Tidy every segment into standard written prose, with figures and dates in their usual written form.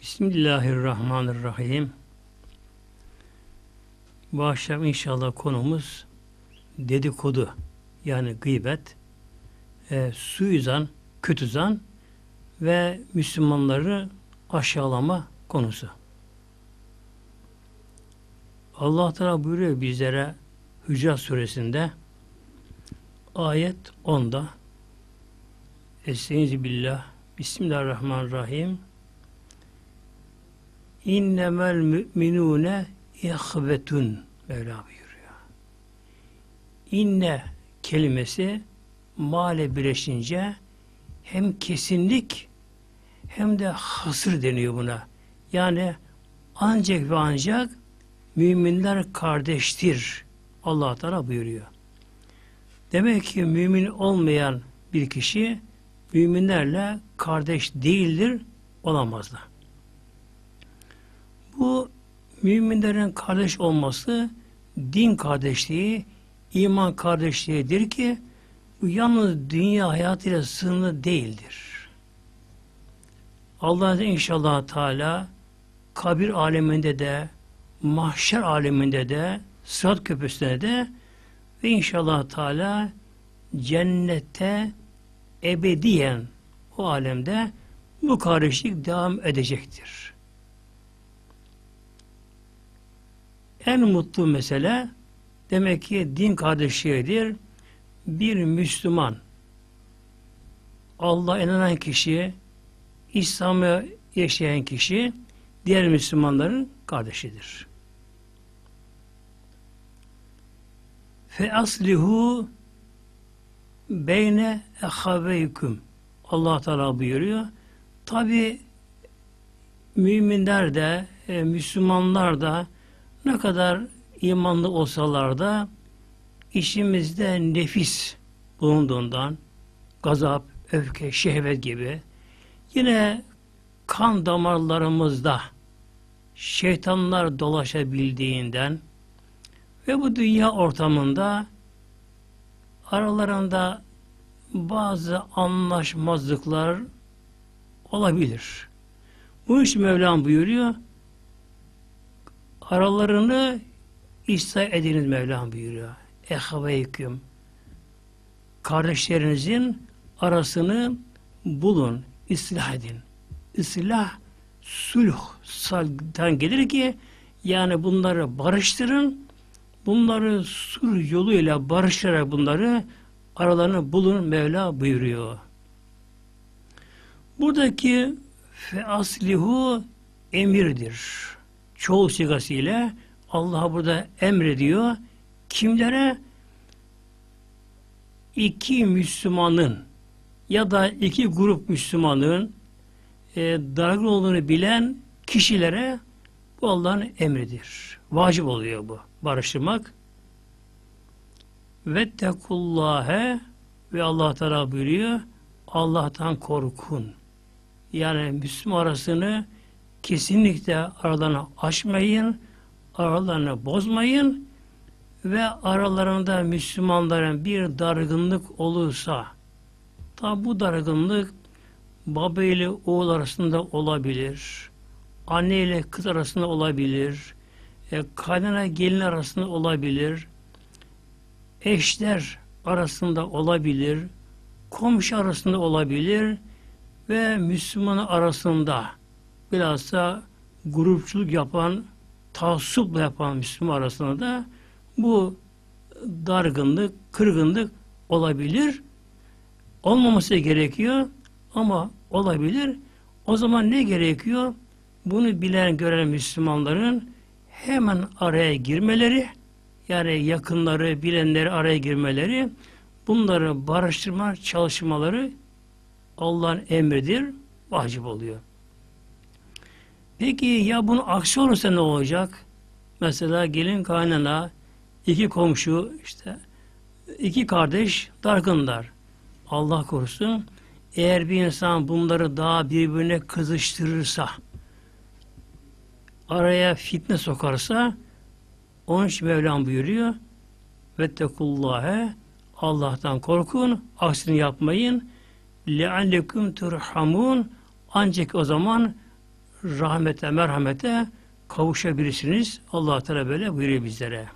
Bismillahirrahmanirrahim. Bu akşam inşallah konumuz dedikodu, yani gıybet, suizan, kötü zan ve Müslümanları aşağılama konusu. Allah Teala buyuruyor bizlere Hucurat Suresinde ayet 10'da Estaizu billah Bismillahirrahmanirrahim. İnnemel mü'minûne ihvetun Mevla buyuruyor. İnne kelimesi male birleşince hem kesinlik hem de hasır deniyor buna. Yani ancak ve ancak müminler kardeştir. Allah Teala buyuruyor. Demek ki mümin olmayan bir kişi müminlerle kardeş değildir, olamazlar. Bu müminlerin kardeş olması din kardeşliği, iman kardeşliğidir ki bu yalnız dünya hayatıyla sınırlı değildir. Allah inşallah Teala kabir aleminde de, mahşer aleminde de, Sırat Köprüsü'nde de ve inşallah Teala cennette ebediyen o alemde bu kardeşlik devam edecektir. En mutlu mesele demek ki din kardeşliğidir. Bir Müslüman, Allah'a inanan kişi, İslam'ı yaşayan kişi diğer Müslümanların kardeşidir. Fe aslihu beyne ehaveyküm. Allah Teala buyuruyor. Tabi müminler de, Müslümanlar da ne kadar imanlı olsalar da işimizde nefis bulunduğundan, gazap, öfke, şehvet gibi, yine kan damarlarımızda şeytanlar dolaşabildiğinden ve bu dünya ortamında aralarında bazı anlaşmazlıklar olabilir. Bu iş Mevlam buyuruyor, aralarını ıslah ediniz Mevlam buyuruyor. Ehveyküm. Kardeşlerinizin arasını bulun, ıslah edin. Islah, sulhtan gelir ki yani bunları barıştırın, bunları sulh yoluyla barıştırarak bunları aralarını bulun Mevla buyuruyor. Buradaki fe aslihu emirdir. Çoğul sigasıyla Allah burada emrediyor. Kimlere? İki Müslümanın ya da iki grup Müslümanın dargın olduğunu bilen kişilere bu Allah'ın emridir. Vacip oluyor bu. Barıştırmak. Vettekullâhe ve Allah Teala buyuruyor, Allah'tan korkun. Yani Müslüman arasını kesinlikle aralarını aşmayın, aralarını bozmayın ve aralarında Müslümanların bir dargınlık olursa, tabi bu dargınlık baba ile oğul arasında olabilir, anne ile kız arasında olabilir, kaynana gelin arasında olabilir, eşler arasında olabilir, komşu arasında olabilir ve Müslüman arasında bilhassa grupçuluk yapan, taassupla yapan Müslüman arasında da bu dargınlık, kırgınlık olabilir. Olmaması gerekiyor ama olabilir. O zaman ne gerekiyor? Bunu bilen, gören Müslümanların hemen araya girmeleri, yani yakınları, bilenleri araya girmeleri, bunları barıştırma çalışmaları Allah'ın emridir, vacip oluyor. Peki ya bunun aksi olursa ne olacak? Mesela gelin kaynana, iki komşu, işte iki kardeş dargınlar. Allah korusun. Eğer bir insan bunları daha birbirine kızıştırırsa, araya fitne sokarsa, onun için Mevlam buyuruyor, vettekullâhe, Allah'tan korkun, aksini yapmayın, leallekum turhamun, ancak o zaman rahmete, merhamete kavuşabilirsiniz. Allah Teala böyle buyuruyor bizlere.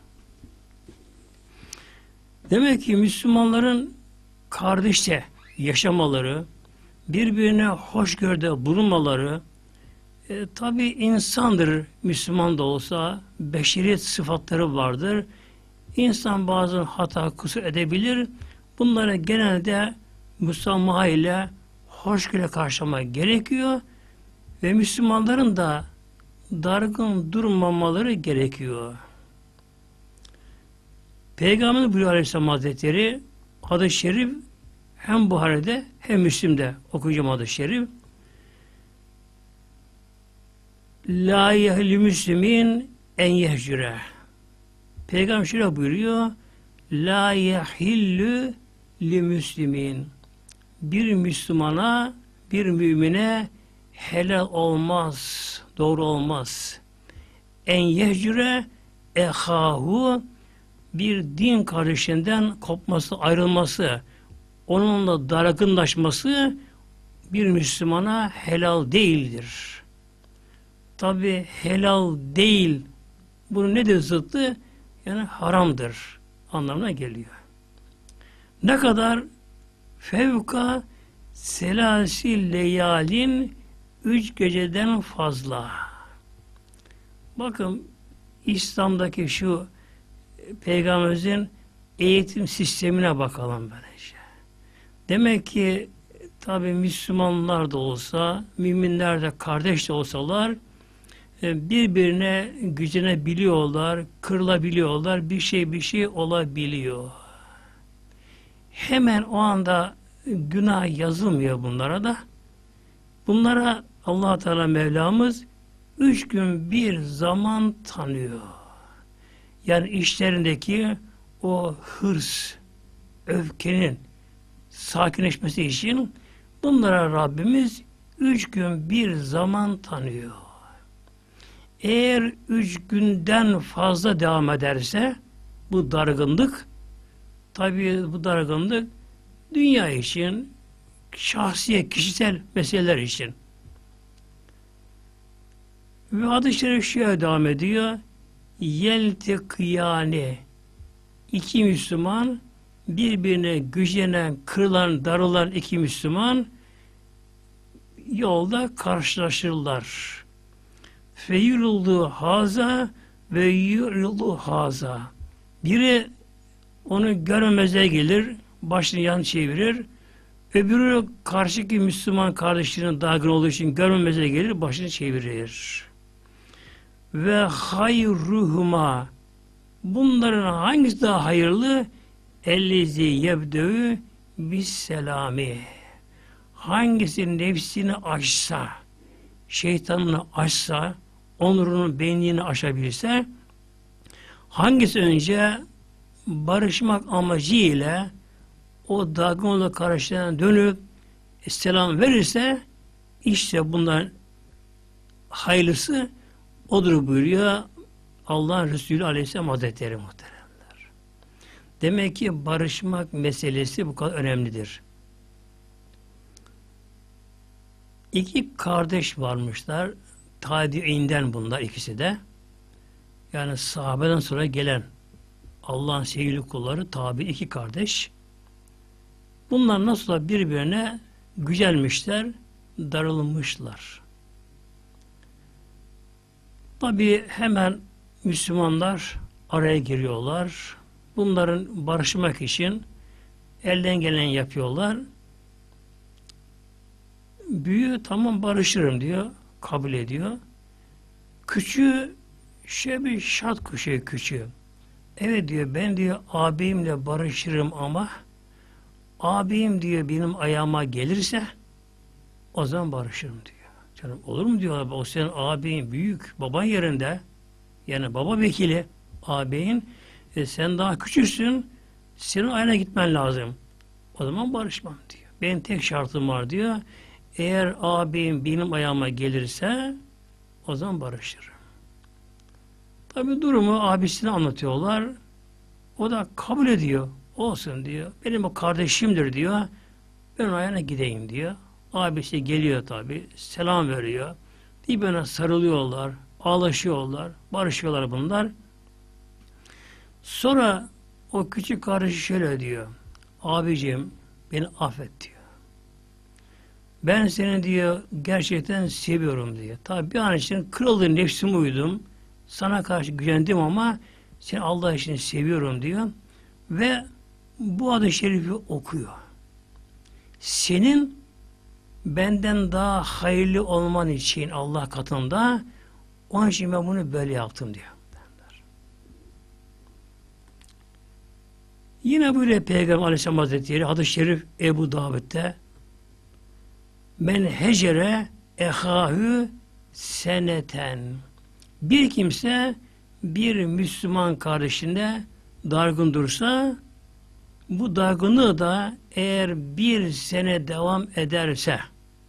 Demek ki Müslümanların kardeşçe yaşamaları, birbirine hoşgörüde bulunmaları, tabi insandır Müslüman da olsa, beşeriyet sıfatları vardır. İnsan bazen hata, kusur edebilir. Bunları genelde müsamaha ile hoşgörüyle karşılamak gerekiyor ve Müslümanların da dargın durmamaları gerekiyor. Peygamber buyuruyor Aleyhisselam Hazretleri, hadis-i şerif hem Buhari'de hem Müslim'de okuyacağım hadis-i şerif. La yehli müslimin en yehcüre. Peygamber şöyle buyuruyor. La yehillü li müslimin. Bir Müslümana, bir mümine helal olmaz, doğru olmaz. En yehcüre ehahu, bir din kardeşinden kopması, ayrılması, onunla dargınlaşması bir Müslümana helal değildir. Tabi helal değil, bunun nedir zıttı? Yani haramdır anlamına geliyor. Ne kadar? Fevka selasil leyalin, 3 geceden fazla. Bakın İslam'daki şu Peygamberimizin eğitim sistemine bakalım böylece. Demek ki tabi Müslümanlar da olsa, müminler de kardeş de olsalar birbirine gücenebiliyorlar, kırılabiliyorlar, bir şey olabiliyor. Hemen o anda günah yazılmıyor bunlara da. Bunlara Allah Teala Mevlamız 3 gün bir zaman tanıyor. Yani işlerindeki o hırs, öfkenin sakinleşmesi için bunlara Rabbimiz 3 gün bir zaman tanıyor. Eğer 3 günden fazla devam ederse bu dargınlık, tabii bu dargınlık dünya için, şahsi, kişisel meseleler için. Ve hadis-i şerif şöyle devam ediyor. Yeltekiyane, 2 Müslüman, birbirine gücenen, kırılan, darılan 2 Müslüman yolda karşılaşırlar. Feyuruldu haza ve yuruldu haza. Biri onu görmemezliğe gelir, başını yan çevirir. Öbürü karşıki Müslüman kardeşlerinin dargın olduğu için görmemezliğe gelir, başını çevirir. Ve hayruhuma, bunların hangisi daha hayırlı? Ellezi yebdevü bis selami. Hangisi nefsini aşsa, şeytanını aşsa, onurunu, benliğini aşabilse, hangisi önce barışmak amacıyla o dargın olduğu karşılarına dönüp selam verirse, işte bundan hayırlısı odur buyuruyor Allah'ın Resulü Aleyhisselam Hazretleri muhteremler. Demek ki barışmak meselesi bu kadar önemlidir. 2 kardeş varmışlar. Tabi'inden bunlar ikisi de. Yani sahabeden sonra gelen Allah'ın sevgili kulları tabi 2 kardeş. Bunlar nasıl birbirine gücelmişler, darılmışlar. Tabi hemen Müslümanlar araya giriyorlar. Bunların barışmak için elden gelen yapıyorlar. Büyüğü tamam barışırım diyor, kabul ediyor. Küçüğü bir şart kuşuyor küçüğü. Evet diyor, ben diyor ağabeyimle barışırım ama ağabeyim diyor benim ayağıma gelirse o zaman barışırım diyor. Canım olur mu diyor, o senin ağabeyin büyük, baban yerinde, yani baba vekili ağabeyin, sen daha küçüksün, senin ayağına gitmen lazım. O zaman barışmam diyor. Benim tek şartım var diyor. Eğer ağabeyim benim ayağıma gelirse o zaman barışırım. Tabi durumu abisine anlatıyorlar. O da kabul ediyor. Olsun diyor. Benim o kardeşimdir diyor. Ben ayağına gideyim diyor. Abisi geliyor tabi. Selam veriyor. Birbirine sarılıyorlar, ağlaşıyorlar, barışıyorlar bunlar. Sonra o küçük kardeşi şöyle diyor. Abicim beni affet diyor. Ben seni diyor gerçekten seviyorum diyor. Tabi bir an için kırıldı, nefsime uydum. Sana karşı gücendim ama seni Allah için seviyorum diyor. Ve bu adı şerifi okuyor. Senin benden daha hayırlı olman için Allah katında onun için ben bunu böyle yaptım diyor. Yine böyle Peygamber Aleyhisselam Hazretleri hadis-i şerif Ebu Davud'da men hecere ehâhü seneten, bir kimse bir Müslüman kardeşine dargın dursa, bu dargınlığı da eğer bir sene devam ederse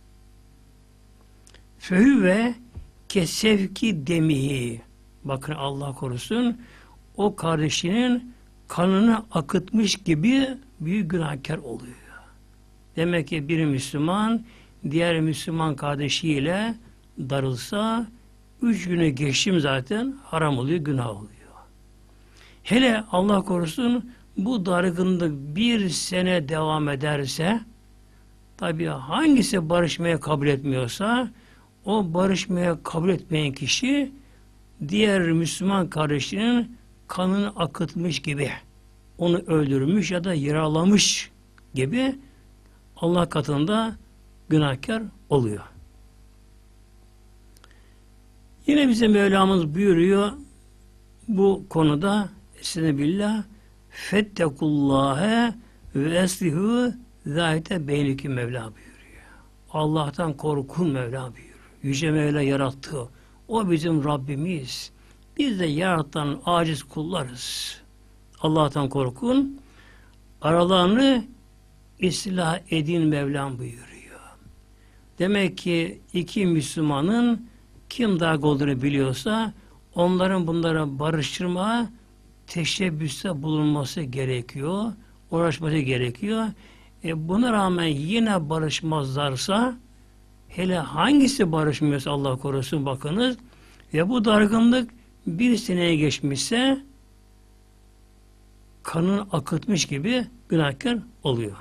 fehüve kesevki demihi, bakın Allah korusun, o kardeşinin kanını akıtmış gibi büyük günahkar oluyor. Demek ki bir Müslüman diğer Müslüman kardeşiyle darılsa 3 günü geçtim zaten haram oluyor, günah oluyor. Hele Allah korusun bu dargınlık bir sene devam ederse, tabi hangisi barışmaya kabul etmiyorsa o barışmaya kabul etmeyen kişi diğer Müslüman kardeşinin kanını akıtmış gibi, onu öldürmüş ya da yaralamış gibi Allah katında günahkar oluyor. Yine bize Mevlamız buyuruyor bu konuda Estağfirullah fettekullâhe ve eslihu zâhite beyniki Mevla buyuruyor. Allah'tan korkun Mevla buyuruyor. Yüce Mevla yarattı. O bizim Rabbimiz. Biz de yaratan aciz kullarız. Allah'tan korkun. Aralarını ıslah edin Mevlam buyuruyor. Demek ki iki Müslümanın kim daha olduğunu biliyorsa onların bunlara barıştırmaya teşebbüste bulunması gerekiyor. Uğraşması gerekiyor. Buna rağmen yine barışmazlarsa, hele hangisi barışmıyorsa Allah korusun bakınız, ve bu dargınlık bir seneye geçmişse kanını akıtmış gibi günahkar oluyor.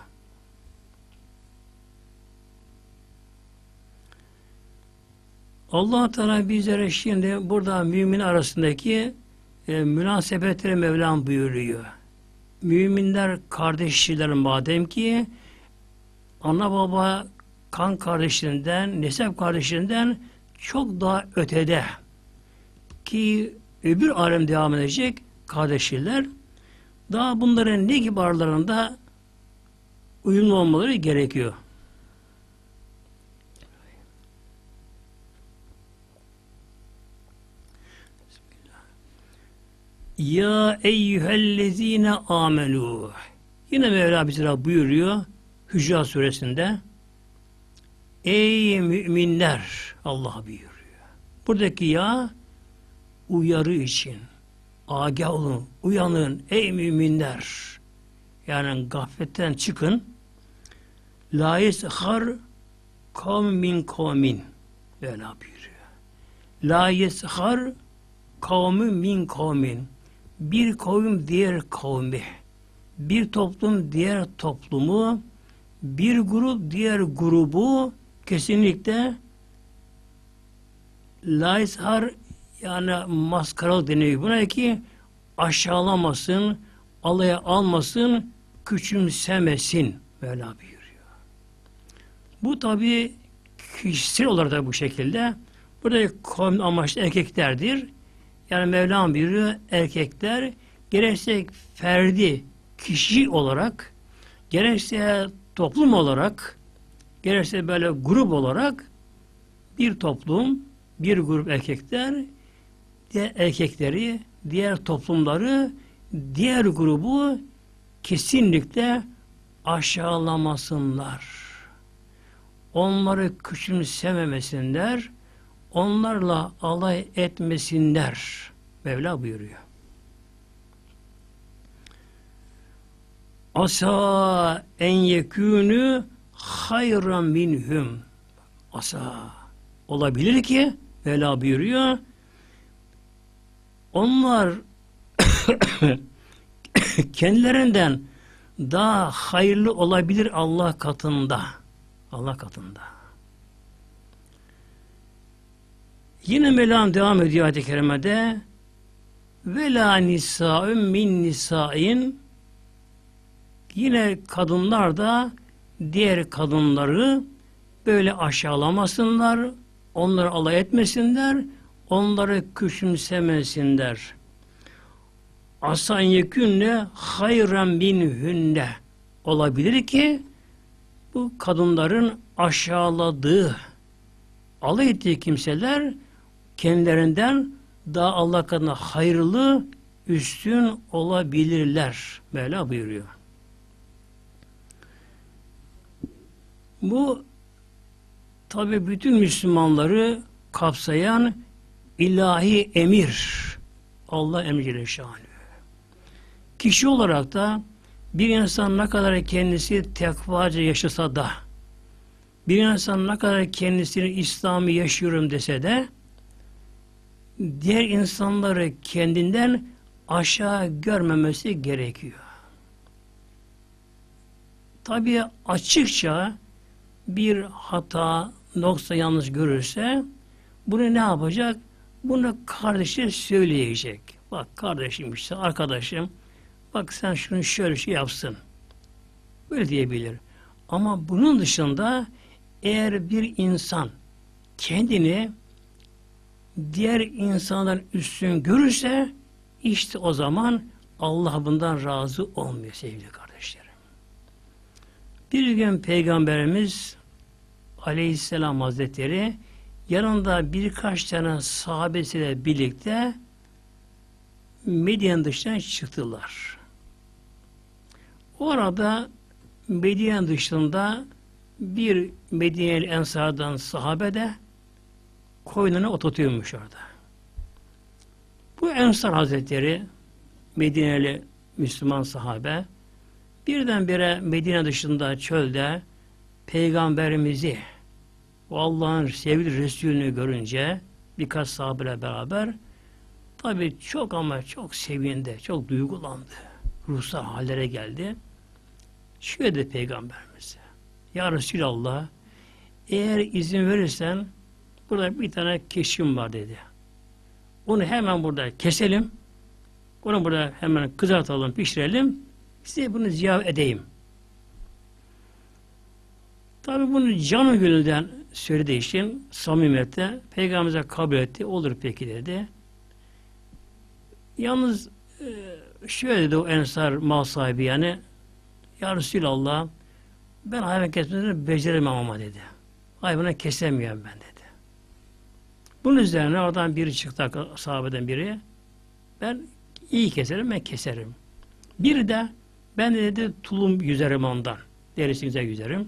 Allah Teala bizlere şimdi burada mümin arasındaki münasebetleri Mevlam buyuruyor. Müminler kardeşler madem ki ana baba kan kardeşlerinden, nesep kardeşlerinden çok daha ötede ki öbür alem devam edecek kardeşler, daha bunların ne gibi aralarında uyumlu olmaları gerekiyor. Ya eyyühellezine amenu. Yine Mevla bize buyuruyor Hücurat suresinde. Ey müminler, Allah buyuruyor. Buradaki ya uyarı için. Agah olun, uyanın ey müminler. Yani gafletten çıkın. La yeshar kavmin min kavmin. Mevla buyuruyor. La yeshar kavmin min kavmin. Bir kavim diğer kavmi, bir toplum diğer toplumu, bir grup diğer grubu kesinlikle laishar, yani maskaralı deniyor buna ki aşağılamasın, alaya almasın, küçümsemesin Mevla buyuruyor. Bu tabi kişisel olarak da bu şekilde. Burada kavim amaçlı erkeklerdir. Yani Mevlam buyuruyor, erkekler gerekse ferdi, kişi olarak, gerekse toplum olarak, gerekse böyle grup olarak bir toplum, bir grup erkekler, diğer erkekleri, diğer toplumları, diğer grubu kesinlikle aşağılamasınlar. Onları küçümsememesinler, onlarla alay etmesinler. Mevla buyuruyor. Asa en yekûnü hayran minhum. Asa. olabilir ki Mevla buyuruyor. Onlar kendilerinden daha hayırlı olabilir Allah katında. Allah katında. Yine Mevlam devam ediyor ayet-i kerimede ve la nisa'un min nisa'in, yine kadınlar da diğer kadınları böyle aşağılamasınlar, onları alay etmesinler, onları küçümsemesinler. Asan yekünne hayran minhünne, olabilir ki bu kadınların aşağıladığı, alay ettiği kimseler kendilerinden daha Allah katında hayırlı, üstün olabilirler. Mevla buyuruyor. Bu tabi bütün Müslümanları kapsayan ilahi emir. Allah emri şanı. Kişi olarak da bir insan ne kadar kendisi tekvaca yaşasa da, bir insan ne kadar kendisini İslam'ı yaşıyorum dese de, diğer insanları kendinden aşağı görmemesi gerekiyor. Tabii açıkça bir hata, noksa yanlış görürse bunu ne yapacak? Bunu kardeşe söyleyecek. Bak kardeşim işte, arkadaşım, bak sen şunu şöyle şey yapsın. Böyle diyebilir. Ama bunun dışında eğer bir insan kendini diğer insanların üstün görürse işte o zaman Allah bundan razı olmuyor sevgili kardeşlerim. Bir gün Peygamberimiz Aleyhisselam Hazretleri yanında birkaç tane sahabesiyle birlikte Medine dışına çıktılar. O arada Medine dışında bir Medine'li Ensar'dan sahabe de koyununu oturtuyormuş orada. Bu Ensar Hazretleri, Medineli Müslüman sahabe, birdenbire Medine dışında çölde Peygamberimizi, o Allah'ın sevgili Resulünü görünce birkaç sahabeyle beraber tabi çok ama çok sevindi, çok duygulandı. Ruhsal hallere geldi. Şöyle dedi Peygamberimize, ya Resulallah, eğer izin verirsen burada bir tane keşim var dedi. Onu hemen burada keselim. Onu burada hemen kızartalım, pişirelim. Size bunu ziyaret edeyim. Tabi bunu canı gönülden söylediği için samimiyette Peygamberimize kabul etti. Olur peki dedi. Yalnız şöyle dedi o Ensar mal sahibi, yani ya Resulallah, ben hayvan kesmesini beceremem ama dedi. Hayvanı kesemiyorum ben dedi. Bunun üzerine oradan biri çıktı, sahabeden biri. Ben iyi keserim, ben keserim. Biri de ben de dedi tulum yüzerim ondan. Derisini güzel yüzerim.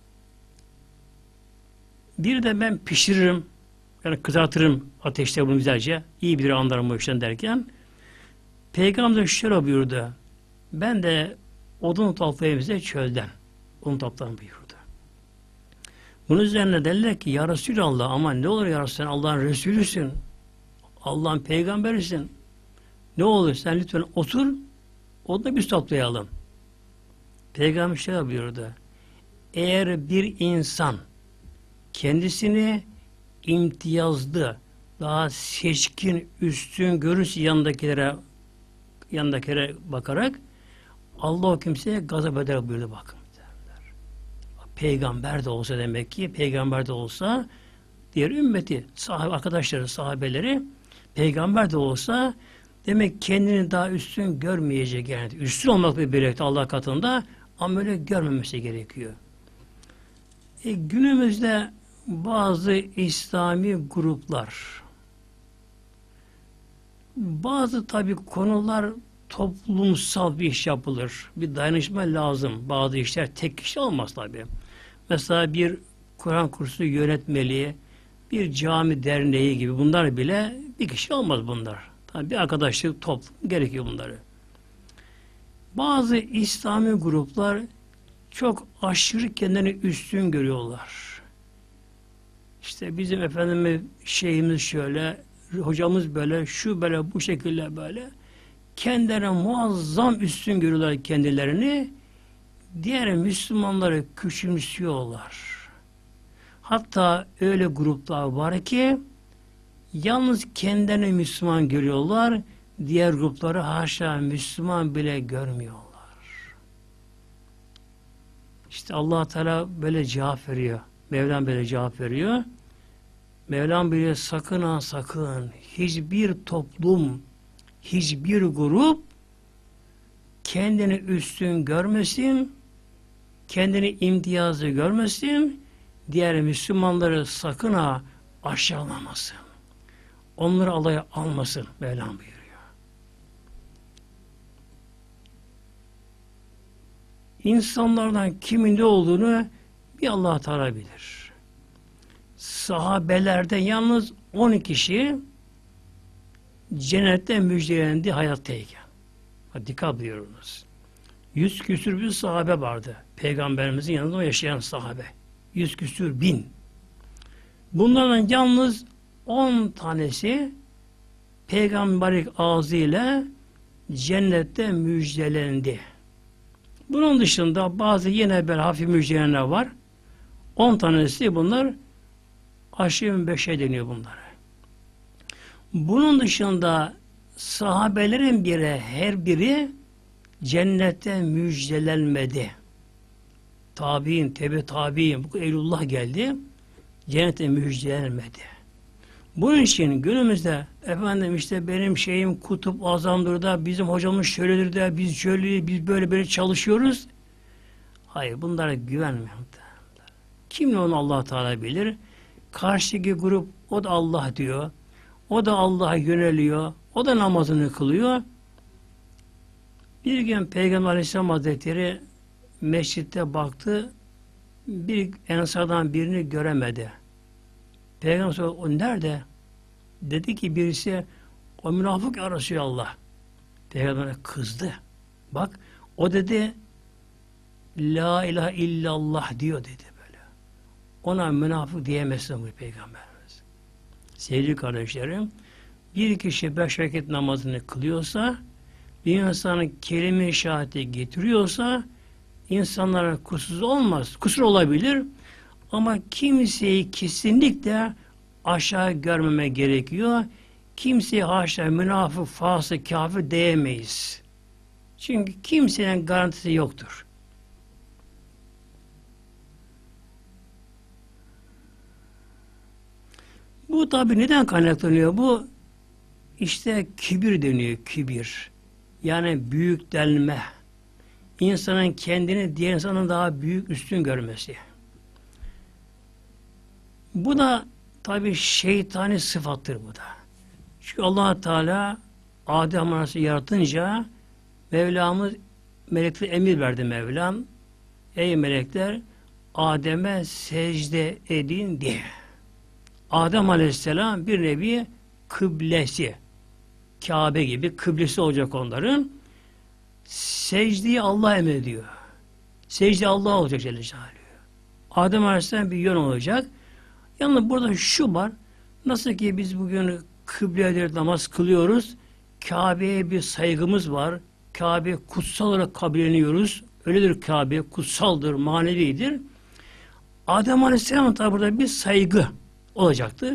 Bir de ben pişiririm. Yani kızartırım ateşte bunu güzelce. İyi bir anlarım bu işten derken Peygamber şöyle buyurdu. Ben de odun toplayayım size çölden. Odun toplayayım buyurdu. Bunun üzerine derler ki ya Resulallah, ama ne olur ya Resulallah, Allah'ın Resulüsün. Allah'ın peygamberisin. Ne olur sen lütfen otur, onu da biz toplayalım. Peygamber şöyle buyurdu. Eğer bir insan kendisini imtiyazlı, daha seçkin, üstün görürse yanındakilere bakarak Allah o kimseye gazap eder buyurdu bakın. Peygamber de olsa demek ki, peygamber de olsa diğer ümmeti, arkadaşları, sahabeleri peygamber de olsa demek kendini daha üstün görmeyecek yani. Üstün olmakla birlikte Allah katında ama öyle görmemesi gerekiyor. Günümüzde bazı İslami gruplar, bazı tabi konular toplumsal bir iş yapılır. Bir dayanışma lazım. Bazı işler tek kişi olmaz tabi. Mesela bir Kur'an kursu yönetmeliği, bir cami derneği gibi bunlar bile bir kişi olmaz bunlar. Tabi bir arkadaşlık, toplum gerekiyor bunları. Bazı İslami gruplar çok aşırı kendini üstün görüyorlar. İşte bizim efendimiz şeyimiz şöyle, hocamız böyle, şu böyle, bu şekilde böyle. Kendilerine muazzam üstün görüyorlar kendilerini. Diğer Müslümanları küçümsüyorlar. Hatta öyle gruplar var ki yalnız kendilerini Müslüman görüyorlar. Diğer grupları haşa Müslüman bile görmüyorlar. İşte Allah Teala böyle cevap veriyor. Mevlam böyle cevap veriyor. Mevlam bile sakın ha sakın hiçbir toplum, hiçbir grup kendini üstün görmesin, kendini imtiyazlı görmesin, diğer Müslümanları sakın ha aşağılamasın. Onları alaya almasın Mevlam buyuruyor. İnsanlardan kimin ne olduğunu bir Allah Teala bilir. Sahabelerden yalnız 12 kişi cennette müjdelendi hayattayken. Dikkat buyurunuz. 100 küsür bir sahabe vardı. Peygamberimizin yanında yaşayan sahabe. 100 küsür bin. Bunlardan yalnız 10 tanesi peygamberlik ağzıyla cennette müjdelendi. Bunun dışında bazı yine böyle hafif müjdelenenler var. 10 tanesi bunlar aşırı beşe deniyor bunlara. Bunun dışında sahabelerin her biri cennette müjdelenmedi. Tabi'in, tabi'in, bu Eylullah geldi. Cennette müjdelenmedi. Bunun için günümüzde efendim işte benim şeyim kutup azamdır da bizim hocamız şöyledir de biz şöyle biz böyle çalışıyoruz. Hayır, bunlara güvenmeyin. Kimle onu Allah Teala bilir. Karşıdaki grup o da Allah diyor. O da Allah'a yöneliyor. O da namazını kılıyor. Bir gün Peygamber Aleyhisselam Hazretleri mescitte baktı. Bir ensardan birini göremedi. Peygamber sordu, o nerede? Dedi ki birisi o münafık ya Resulallah. Peygamber kızdı. Bak o dedi La ilahe illallah diyor dedi böyle. Ona münafık diyemezsin bu Peygamberimiz. Sevgili kardeşlerim, bir kişi 5 vakit namazını kılıyorsa, bir insanın kelime-i şehadeti getiriyorsa, insanlara kusursuz olmaz. Kusur olabilir ama kimseyi kesinlikle aşağı görmeme gerekiyor. Kimseye haşa münafık, fasık, kafir diyemeyiz. Çünkü kimsenin garantisi yoktur. Bu tabi neden kaynaklanıyor? Bu işte kibir deniyor, kibir. Yani büyüklenme. İnsanın kendini diğer insanın daha büyük, üstün görmesi. Bu da tabi şeytani sıfattır bu da. Çünkü Allah Teala Adem Aleyhisselam'ı yaratınca Mevlamız meleklere emir verdi Mevlam. Ey melekler Adem'e secde edin diye. Adem Aleyhisselam bir nevi kıblesi. Kabe gibi kıblesi olacak onların. Secdeyi Allah emrediyor. Secde Allah olacak Celle Celaluhu. Adem Aleyhisselam bir yön olacak. Yalnız burada şu var. Nasıl ki biz bugün kıbleye namaz kılıyoruz. Kabe'ye bir saygımız var. Kabe kutsal olarak kabulleniyoruz. Öyledir Kabe. Kutsaldır, manevidir. Adem Aleyhisselam'ın tabi burada bir saygı olacaktı.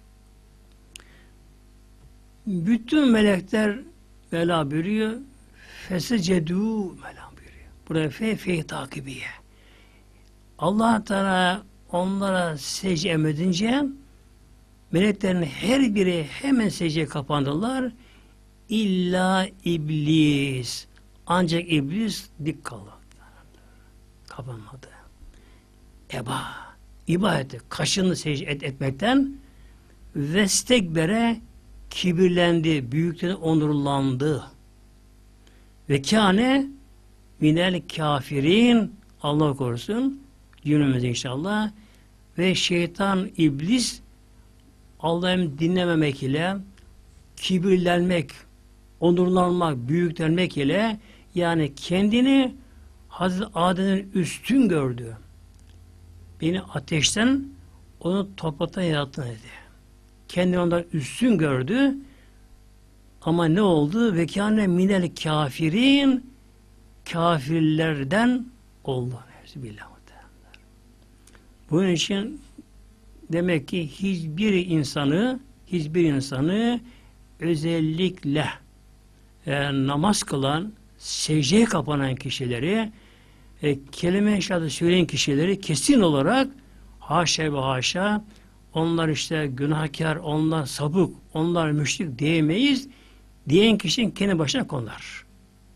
Bütün melekler Mevla buyuruyor. Fesecedû Mevla buyuruyor. Buraya fe takibiye. Allah Teala onlara secde emredince meleklerin her biri hemen secdeye kapandılar. İlla iblis. Ancak iblis dik kaldı. Kapanmadı. Eba. İbadeti kaşını secde etmekten vestekbere kibirlendi, büyükten onurlandı. Ve kâne minel kafirin Allah korusun cümlemiz inşallah ve şeytan iblis Allah'ım dinlememek ile kibirlenmek, onurlanmak, büyüklenmek ile yani kendini Hazreti Adem'in üstün gördü. Beni ateşten onu topraktan yarattın dedi. Kendini ondan üstün gördü. Ama ne oldu? Ve kâne minel kâfirin, kafirlerden oldu. Bismillah. Bunun için demek ki hiçbir insanı özellikle namaz kılan, secdeye kapanan kişileri, kelime-i şehadet söyleyen kişileri kesin olarak haşa ve haşa onlar işte günahkar, onlar sapık, onlar müşrik diyemeyiz. Diyen kişinin kendi başına konar.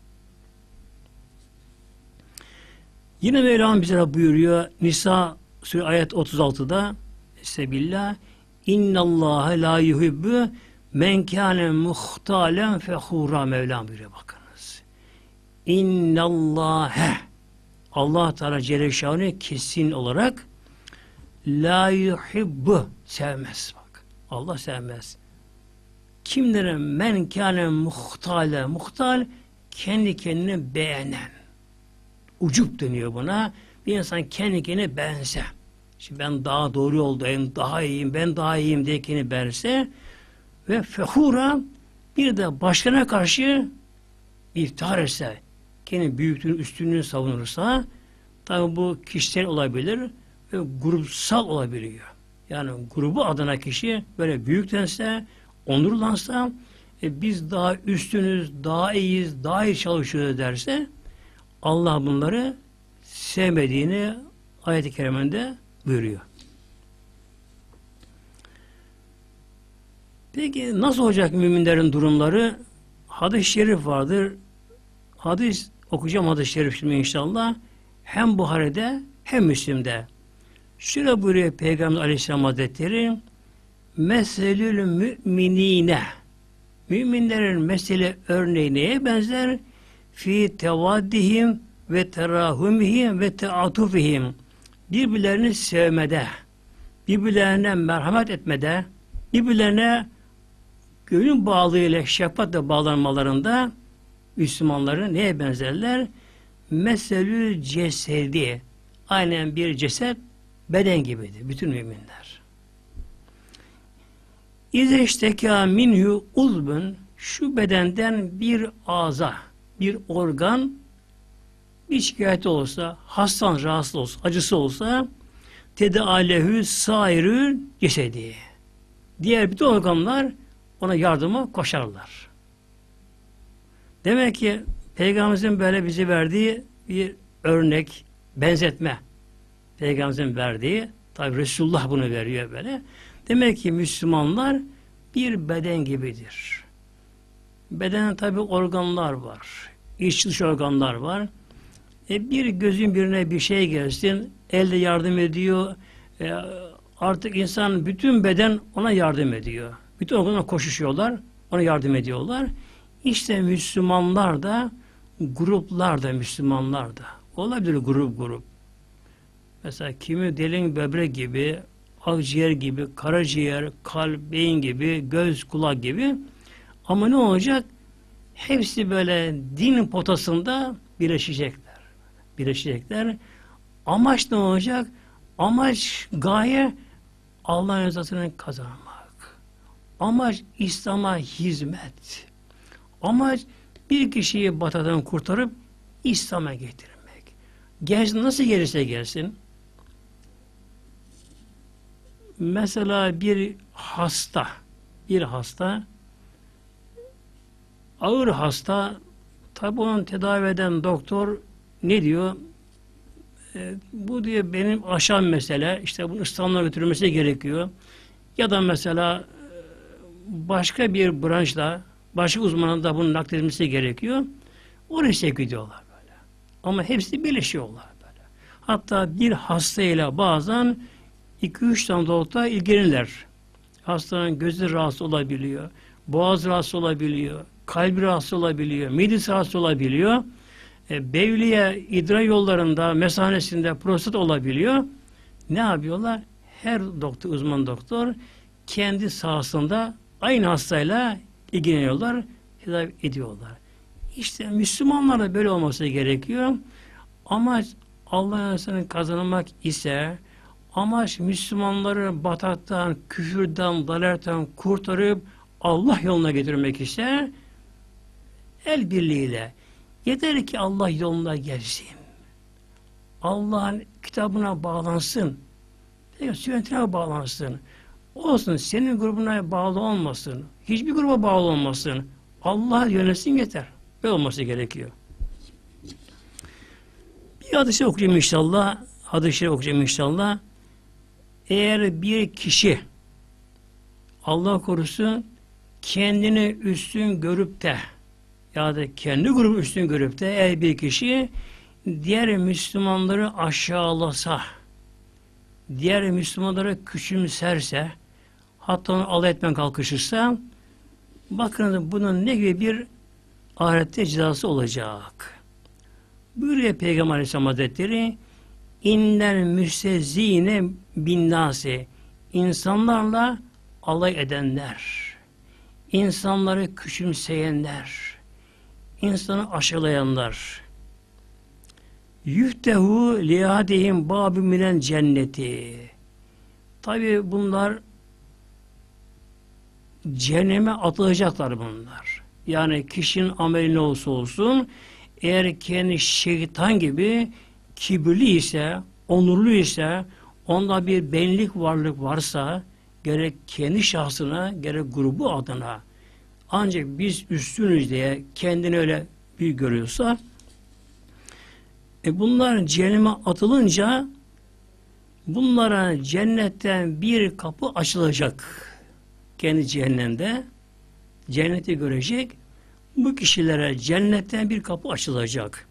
Yine Mevlam bize buyuruyor Nisa Suresi ayet 36'da Sebillah İnnallâhe lâ yuhibbü men kâne muhtâlen fehûrâ Mevlam buyuruyor bakınız. İnnallâhe Allah Teala Celle Şanı kesin olarak lâ yuhibbü sevmez bak. Allah sevmez. Kimlerin men kâne muhtâle muhtal kendi kendini beğenen. Ucup deniyor buna. Bir insan kendi kendine beğense. Şimdi ben daha doğru yoldayım, daha iyiyim, ben daha iyiyim diye kendini beğense ve fehura bir de başkana karşı iftihar etse, kendi büyüklüğünü, üstünlüğünü savunursa tabi bu kişisel olabilir ve grupsal olabiliyor. Yani grubu adına kişi böyle büyüklense, onurlansa biz daha üstünüz, daha iyiyiz, daha iyi çalışıyoruz derse Allah bunları sevmediğini ayet-i kerimende buyuruyor. Peki nasıl olacak müminlerin durumları? Hadis-i şerif vardır. Hadis okuyacağım hadis-i şerif şimdi inşallah. Hem Buhari'de hem Müslim'de. Şöyle buyuruyor Peygamber Aleyhisselam Hazretleri Meselül müminine müminlerin mesele örneği neye benzer? Fi tevaddihim ve terahumihim ve teatufihim birbirlerini sevmede, birbirlerine merhamet etmede, birbirlerine gönül bağlığıyla şefkatle bağlanmalarında Müslümanların neye benzerler? Meselül cesedi. Aynen bir ceset beden gibidir. Bütün müminler. İzeşteka minhu uzbun şu bedenden bir ağza, bir organ bir şikayeti olsa, hastan rahatsız olsa, acısı olsa tedaalehu sairü cesedi. Diğer bütün organlar ona yardıma koşarlar. Demek ki Peygamberimizin böyle bize verdiği bir örnek, benzetme. Peygamberimizin verdiği, tabi Resulullah bunu veriyor böyle. Demek ki Müslümanlar bir beden gibidir. Bedenen tabi organlar var. İç dış organlar var. Bir gözün birine bir şey gelsin, elde yardım ediyor. Artık insan bütün beden ona yardım ediyor. Bütün organlar koşuşuyorlar, ona yardım ediyorlar. İşte Müslümanlar da, gruplar da Müslümanlar da. Olabilir grup. Mesela kimi delin böbrek gibi, akciğer gibi, karaciğer, kalp, beyin gibi, göz, kulak gibi. Ama ne olacak? Hepsi böyle din potasında birleşecekler. Amaç ne olacak? Amaç, gaye Allah'ın rızasını kazanmak. Amaç İslam'a hizmet. Amaç bir kişiyi batadan kurtarıp İslam'a getirmek. Gelsin nasıl gelirse gelsin. Mesela bir hasta ağır hasta tabi onu tedavi eden doktor ne diyor? Bu diye benim aşan mesele işte bunu İstanbul'a götürülmesi gerekiyor. Ya da mesela başka bir branşla başka uzmanın da bunu nakledilmesi gerekiyor. Oraya sevk ediyorlar böyle. Ama hepsi birleşiyorlar böyle. Hatta bir hastayla bazen 2-3 tane doktor ilgilenirler. Hastanın gözü rahatsız olabiliyor, boğaz rahatsız olabiliyor, kalbi rahatsız olabiliyor, midesi rahatsız olabiliyor. Bevliye, idrar yollarında, mesanesinde prostat olabiliyor. Ne yapıyorlar? Her doktor, uzman doktor kendi sahasında aynı hastayla ilgileniyorlar, tedavi ediyorlar. İşte Müslümanlara böyle olması gerekiyor. Ama Allah'ın rızasını kazanmak ise, Amaç Müslümanları bataktan, küfürden, dalaletten kurtarıp Allah yoluna getirmek ise el birliğiyle. Yeter ki Allah yoluna gelsin. Allah'ın kitabına bağlansın. Sünnetine bağlansın. Olsun, senin grubuna bağlı olmasın. Hiçbir gruba bağlı olmasın. Allah yönetsin yeter. Böyle olması gerekiyor. Bir hadis-i okuyayım inşallah. Hadis-i okuyayım inşallah. Eğer bir kişi Allah korusun kendini üstün görüp de ya da kendi grubu üstün görüp de eğer bir kişi diğer Müslümanları aşağılasa, diğer Müslümanları küçümserse, hatta onu alay etmen kalkışırsa, bakın bunun ne gibi bir ahirette cezası olacak. Buyuruyor Peygamber Aleyhisselam Hazretleri, İnnel müstehzine binnâsi, insanlarla alay edenler, insanları küçümseyenler, insanı aşağılayanlar, yüftehu liyadihim bâbü minen cenneti. Tabi bunlar cehenneme atılacaklar bunlar. Yani kişinin ameli ne olsa olsun, eğer kendi şeytan gibi kibirli ise, onurlu ise, onda bir benlik varlık varsa, gerek kendi şahsına, gerek grubu adına, ancak biz üstünüz diye kendini öyle bir görüyorsa, bunlar cehenneme atılınca bunlara cennetten bir kapı açılacak. Kendi cehennemde cenneti görecek. Bu kişilere cennetten bir kapı açılacak.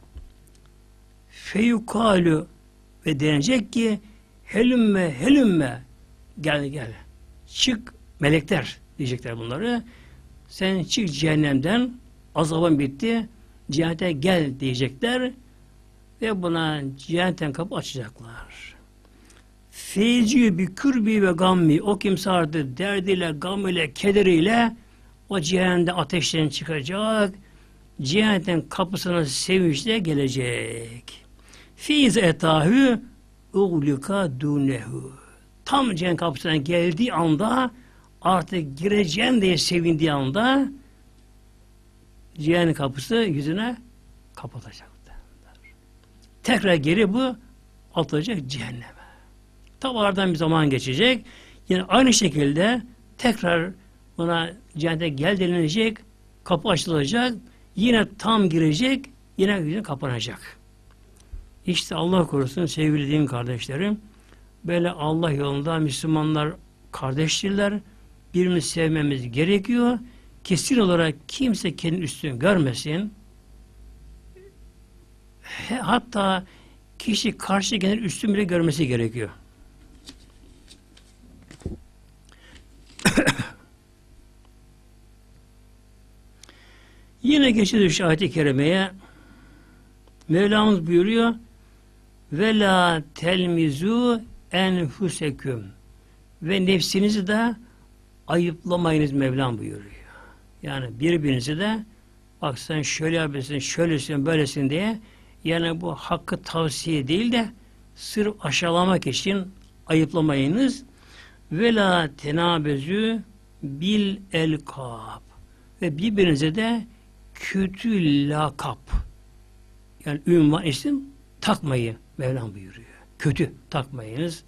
Feyukalu ve denecek ki helümme helümme gel gel. Çık melekler diyecekler bunları. Sen çık cehennemden, azabın bitti. Cennete gel diyecekler. Ve buna cehennetten kapı açacaklar. Feyci bir kürbi ve gammi, o kimse artık derdiyle, gamıyla, kederiyle o cehennemde ateşten çıkacak. Cehennetin kapısına sevinçle gelecek. Fiz etahü uglika dunehu. Tam cennet kapısına geldiği anda, artık gireceğim diye sevindiği anda cehennem kapısı yüzüne kapatacak. Tekrar geri bu atılacak cehenneme. Tabi aradan bir zaman geçecek. Yine aynı şekilde tekrar buna cennete gel denilecek, kapı açılacak, yine tam girecek, yine yüzüne kapanacak. İşte Allah korusun sevgili din kardeşlerim, böyle Allah yolunda Müslümanlar kardeştirler, birbirini sevmemiz gerekiyor. Kesin olarak kimse kendini üstün görmesin. Hatta kişi karşı kendini üstün bile görmesi gerekiyor. Yine geçiyor şu ayet-i kerimeye. Mevlamız buyuruyor ve la telmizu enfuseküm ve nefsinizi de ayıplamayınız Mevlam buyuruyor. Yani birbirinizi de bak sen şöyle yapıyorsun, şöylesin, böylesin diye yani bu hakkı tavsiye değil de sırf aşağılamak için ayıplamayınız. Ve la tenabezü bil elkab ve birbirinize de kötü lakap yani ünvan isim takmayı Mevlam buyuruyor. Kötü takmayınız.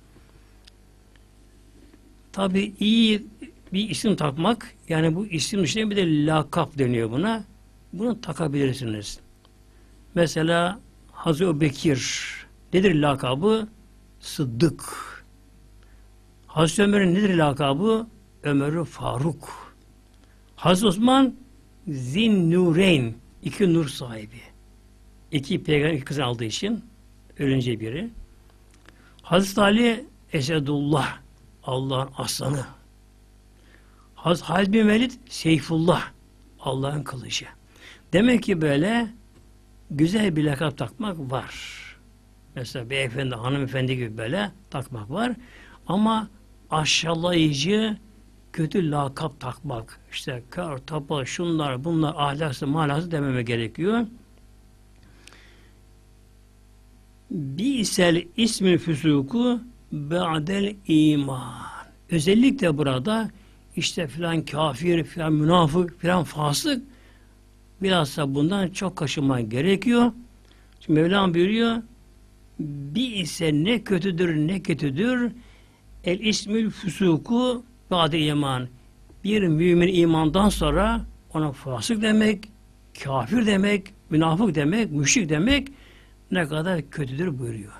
Tabi iyi bir isim takmak yani bu isim dışında bir de lakap deniyor buna. Bunu takabilirsiniz. Mesela Hazreti Bekir nedir lakabı? Sıddık. Hazreti Ömer'in nedir lakabı? Ömer Faruk. Hazreti Osman Zinnureyn, iki nur sahibi. İki peygamber iki kızı aldığı için ölünce biri. Hazreti Ali Esedullah, Allah'ın aslanı. Hazreti Halid bin Velid Seyfullah, Allah'ın kılıcı. Demek ki böyle güzel bir lakap takmak var. Mesela beyefendi, hanımefendi gibi böyle takmak var. Ama aşağılayıcı, kötü lakap takmak, işte kör, topal, şunlar, bunlar, ahlaksız, mahlaksız dememe gerekiyor. Bi'sel ismül füsuku ba'del iman. Özellikle burada işte filan kafir, filan münafık, filan fasık, bilhassa bundan çok kaçınmak gerekiyor. Şimdi Mevlam buyuruyor, bir ise ne kötüdür ne kötüdür el ismül fusuku ba'de iman. Bir mümin imandan sonra ona fasık demek, kafir demek, münafık demek, müşrik demek ne kadar kötüdür buyuruyor.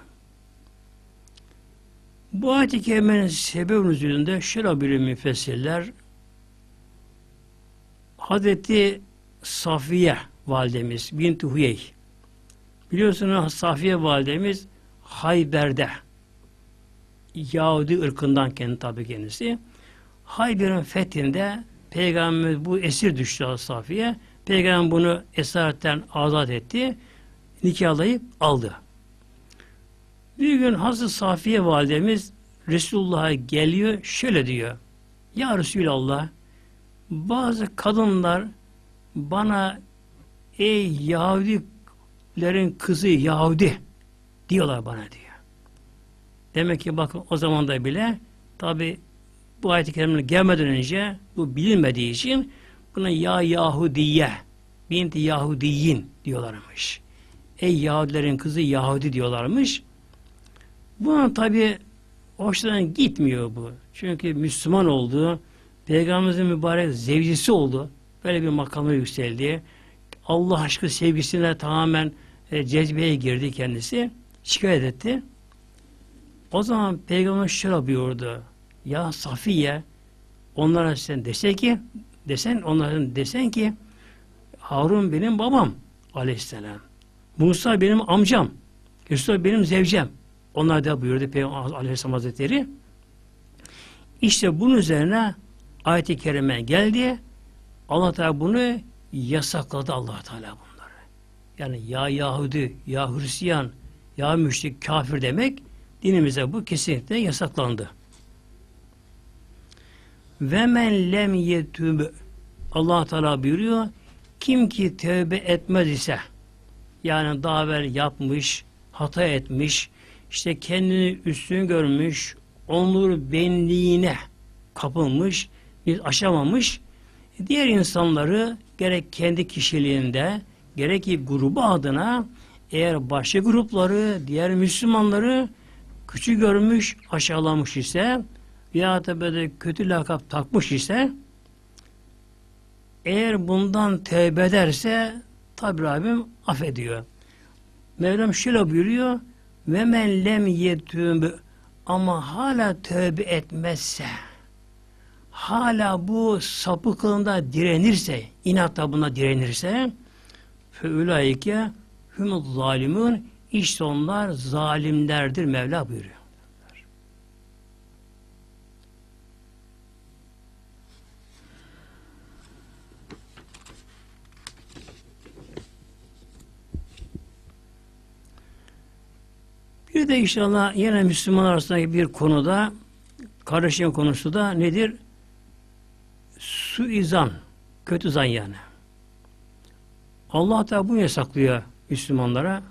Bu ayet-i kerimenin sebep nüzulünde şöyle bir müfessirler, Hazreti Safiye validemiz bint Huyey, biliyorsunuz Safiye validemiz Hayber'de, Yahudi ırkından tabi kendisi. Hayber'in fethinde Peygamberimiz bu esir düştü Safiye. Peygamber bunu esaretten azat etti. Nikahlayıp aldı. Bir gün Hazreti Safiye validemiz Resulullah'a geliyor, şöyle diyor. Ya Resulallah, bazı kadınlar bana ey Yahudilerin kızı Yahudi diyorlar bana diyor. Demek ki bakın o zaman da bile tabi bu ayet-i kerimeler gelmeden önce bu bilinmediği için buna ya Yahudiye binti Yahudiyin diyorlarmış. Ey Yahudilerin kızı Yahudi diyorlarmış. Buna tabi hoşlarına gitmiyor bu. Çünkü Müslüman oldu. Peygamberimizin mübarek zevcisi oldu. Böyle bir makama yükseldi. Allah aşkı sevgisine tamamen cezbeye girdi kendisi. Şikayet etti. O zaman Peygamber şöyle buyurdu. Ya Safiye, onlara sen onlara desen ki Harun benim babam aleyhisselam. Musa benim amcam. Yusuf benim zevcem. Onlar da buyurdu Peygamber Aleyhisselam Hazretleri. İşte bunun üzerine ayet-i kerime geldi. Allah Teala bunu yasakladı Allah Teala bunları. Yani ya Yahudi, ya Hristiyan, ya müşrik, kafir demek dinimize bu kesinlikle yasaklandı. Ve men lem yetûb, Allah Teala buyuruyor, kim ki tövbe etmez ise, yani daha evvel yapmış, hata etmiş, işte kendini üstün görmüş, onur benliğine kapılmış, aşamamış, diğer insanları gerek kendi kişiliğinde, gerek ki grubu adına eğer başka grupları, diğer Müslümanları küçük görmüş, aşağılamış ise veya da böyle kötü lakap takmış ise eğer bundan tevbe ederse tabi Rabbim affediyor. Mevlam şöyle buyuruyor ve men lem yetûb, ama hala tövbe etmezse, hala bu sapıklığında direnirse, inatla buna direnirse feulaike humuz zalimun, işte onlar zalimlerdir Mevla buyuruyor. Bir de inşallah yine Müslümanlar arasındaki bir konuda, kardeşliğin konusu da nedir? Suizan, kötü zan yani. Allah da bunu yasaklıyor Müslümanlara.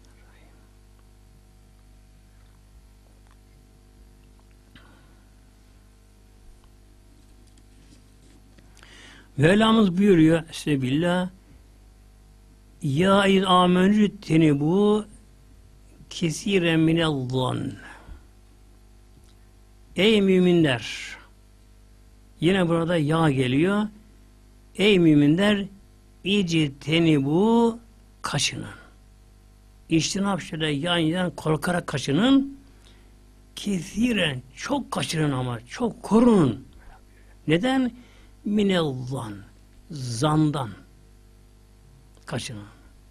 Mevlamız buyuruyor Estağfirullah, ya iz amenü tenibu kesiren minel-zan. Ey müminler, yine burada ya geliyor. Ey müminler, ictenibu, kaçının. İçtinap şöyle yan korkarak kaçının. Kesiren, çok kaçının ama çok korunun. Neden? Minel-zan, zandan kaçının.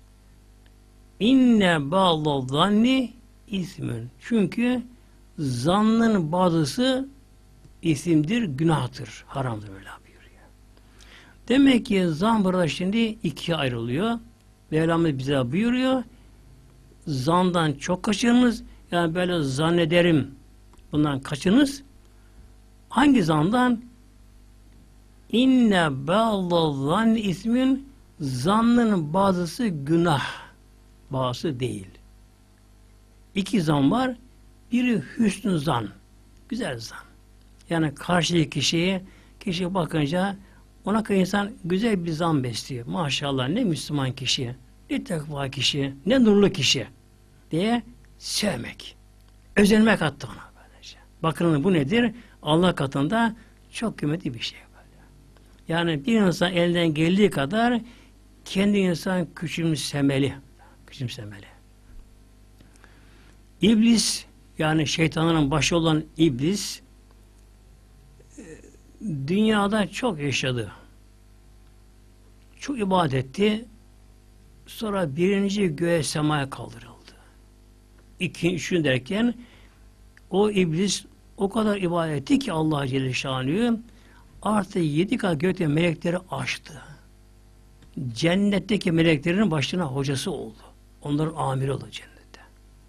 İnne ba'dal zanni ismün. Çünkü zannın bazısı isimdir, günahtır, haramdır böyle buyuruyor. Demek ki zan burada şimdi ikiye ayrılıyor. Mevlamız bize buyuruyor. Zandan çok kaçınız. Yani böyle zannederim bundan kaçınız. Hangi zandan? İnne ba'dal zanni ismün, zannın bazısı günah, bazısı değil. İki zan var. Biri hüsnü zan. Güzel zan. Yani karşıdaki kişi bakınca ona kadar insan güzel bir zan besliyor. Maşallah ne Müslüman kişi, ne tekva kişi, ne nurlu kişi diye sevmek. Özenmek hatta ona böylece. Bakın bu nedir? Allah katında çok kıymetli bir şey böyle. Yani bir insan elden geldiği kadar kendi insan küçümsemeli. Küçümsemeli. İblis, yani şeytanların başı olan iblis dünyada çok yaşadı. Çok ibadet etti. Sonra birinci göğe semaya kaldırıldı. İkinci, üçüncü derken o iblis o kadar ibadet etti ki Allah Celle Şanlı'yı artı 7 kat gökte melekleri aştı. Cennetteki meleklerin başına hocası oldu. Onların amiri oldu cennette.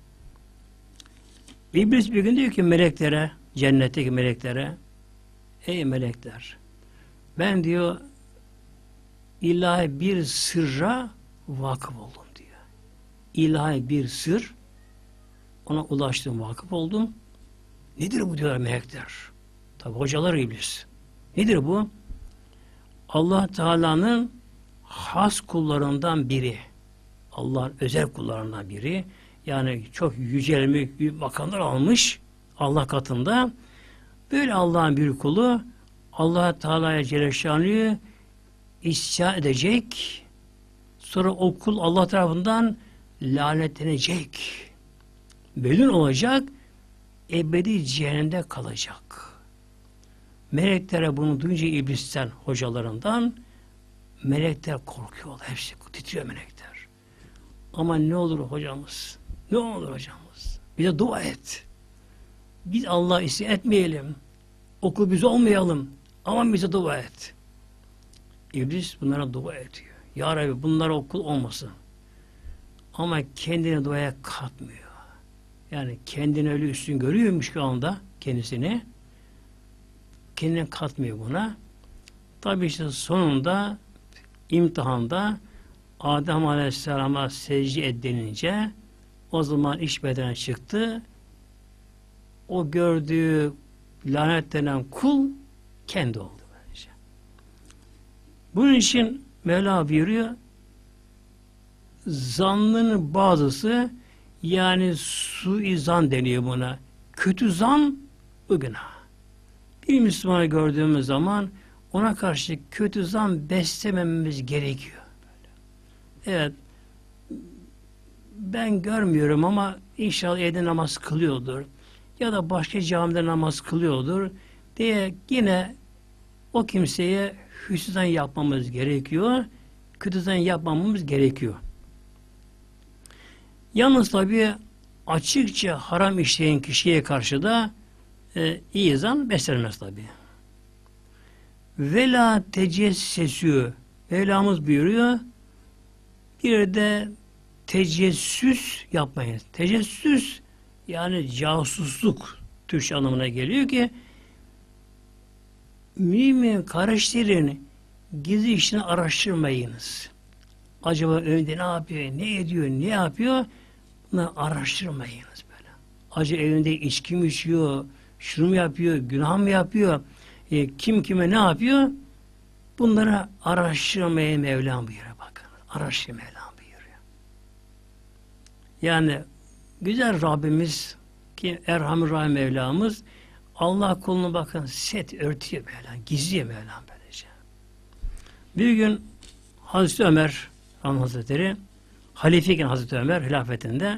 İblis bir gün diyor ki meleklere, cennetteki meleklere, ey melekler, ben diyor ilahi bir sırra vakıf oldum diyor. İlahi bir sır, ona ulaştım, vakıf oldum. Nedir bu diyorlar melekler? Tabi hocalar iblis. Nedir bu? Allah Teala'nın has kullarından biri. Allah'ın özel kullarından biri. Yani çok yücelmiş, makamlar almış Allah katında. Böyle Allah'ın bir kulu Allah Teala'ya Celle Şanlı'yı isyan edecek. Sonra o kul Allah tarafından lanetlenecek. Melun olacak. Ebedi cehennemde kalacak. Meleklere bunu duyunca iblisten, hocalarından melekler korkuyorlar. Hepsi titriyor melekler. Ama ne olur hocamız? Ne olur hocamız? Bize dua et. Biz Allah'a isyan etmeyelim. Okul biz olmayalım. Ama bize dua et. İblis bunlara dua ediyor. Ya Rabbi bunlara okul olmasın. Ama kendini duaya katmıyor. Yani kendini öyle üstün görüyormuş ki anda kendisini. Kendine katmıyor buna. Tabi işte sonunda imtihanda Adem Aleyhisselam'a secde et denince o zaman iş bedene çıktı. O gördüğü lanetlenen kul kendi oldu bence. Bunun için Mevla buyuruyor, zannının bazısı, yani suizan deniyor buna. Kötü zan bu günah. Bir Müslümanı gördüğümüz zaman ona karşı kötü zan beslemememiz gerekiyor. Evet, ben görmüyorum ama inşallah evde namaz kılıyordur ya da başka camide namaz kılıyordur diye yine o kimseye hüsnü zan yapmamız gerekiyor. Kötü zan yapmamamız gerekiyor. Yalnız tabi açıkça haram işleyen kişiye karşı da iyi zan beslenmez tabi. Vela tecessesü, Mevlamız buyuruyor, bir de tecessüs yapmayın. Tecessüs yani casusluk Türkçe anlamına geliyor ki mümin kardeşlerin gizli işini araştırmayınız. Acaba önde ne yapıyor, ne ediyor, ne yapıyor? Bunu araştırmayınız böyle. Acaba evinde içki mi içiyor, şunu mu yapıyor, günah mı yapıyor, kim kime ne yapıyor? Bunları araştırmaya Mevlam buyuruyor bakın. Araştırmaya Mevlam buyuruyor. Yani güzel Rabbimiz ki Erhamur Rahim Mevlamız Allah kulunu bakın örtüyor Mevlam, gizliyor Mevlam böylece. Bir gün Hazreti Ömer Hazretleri halifeyken Hazreti Ömer hilafetinde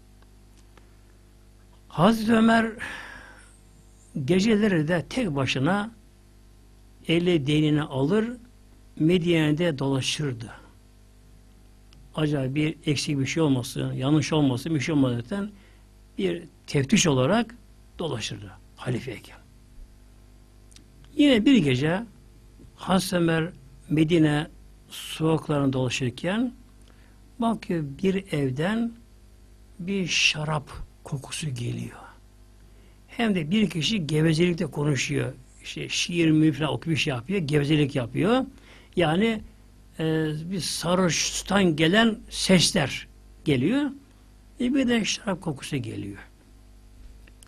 Hazreti Ömer geceleri de tek başına eli değneğini alır Medine'de dolaşırdı. Acaba bir eksik bir şey olmasın, yanlış olmasın, bir şey olmadıktan bir teftiş olarak dolaşırdı halifeyken. Yine bir gece Hazreti Ömer Medine sokaklarında dolaşırken bakıyor bir evden bir şarap kokusu geliyor. Hem de bir kişi gevezelikte konuşuyor. İşte şiir mi falan okuyup şey yapıyor, gevezelik yapıyor. Yani bir sarhoştan gelen sesler geliyor. Bir de şarap kokusu geliyor.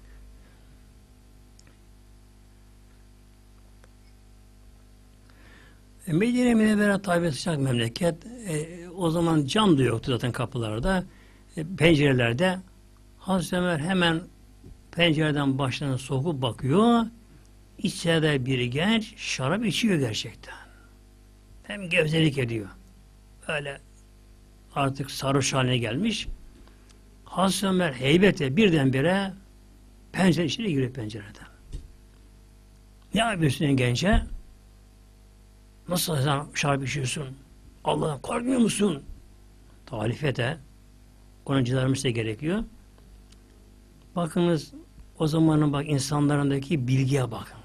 Medine Münevvere tabi sıcak memleket. O zaman cam da yoktu zaten kapılarda. Pencerelerde. Hazreti Ömer hemen pencereden başlarına sokup bakıyor. İçeride bir genç şarap içiyor gerçekten. Hem gevezelik ediyor. Böyle artık sarhoş haline gelmiş. Hazreti Ömer heybete birdenbire pencere içine giriyor pencereden. Ne yapıyorsun gence? Nasıl sen şarap içiyorsun? Allah'tan korkmuyor musun? Halifete onun cezarmışsa gerekiyor. Bakınız o zamanın bak insanlarındaki bilgiye bakın.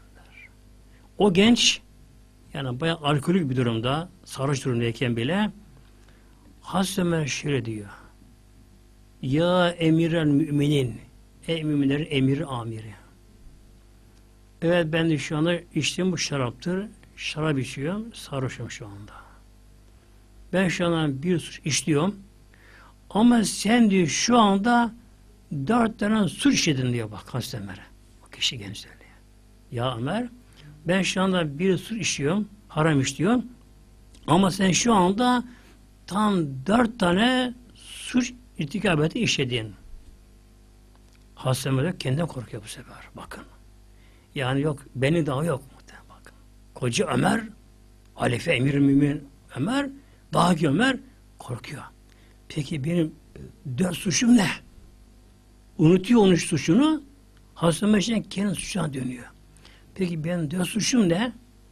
O genç yani bayağı alkolik bir durumda sarhoş durumdayken bile Hazreti Ömer şöyle diyor. Ya emirel müminin ey müminlerin emiri amiri. Evet ben de şu anda içtiğim bu şaraptır. Şarap içiyorum. Sarhoşum şu anda. Ben şu anda bir suç işliyorum. Ama sen diyor şu anda 4 tane suç işledin diyor bak Hazreti Ömer'e. O kişi genç söylüyor. Ya Ömer ben şu anda bir suç işliyorum. Haram işliyorum. Ama sen şu anda tam 4 tane suç irtikabeti işledin. Hazreti Ömer kendinden korkuyor bu sefer. Bakın. Yani yok beni daha yok. Bakın. Koca Ömer halife emir mümin Ömer daha ki Ömer korkuyor. Peki benim 4 suçum ne? Unutuyor onun suçunu. Hazreti Ömer için kendi suçuna dönüyor. Peki benim 4 suçum ne?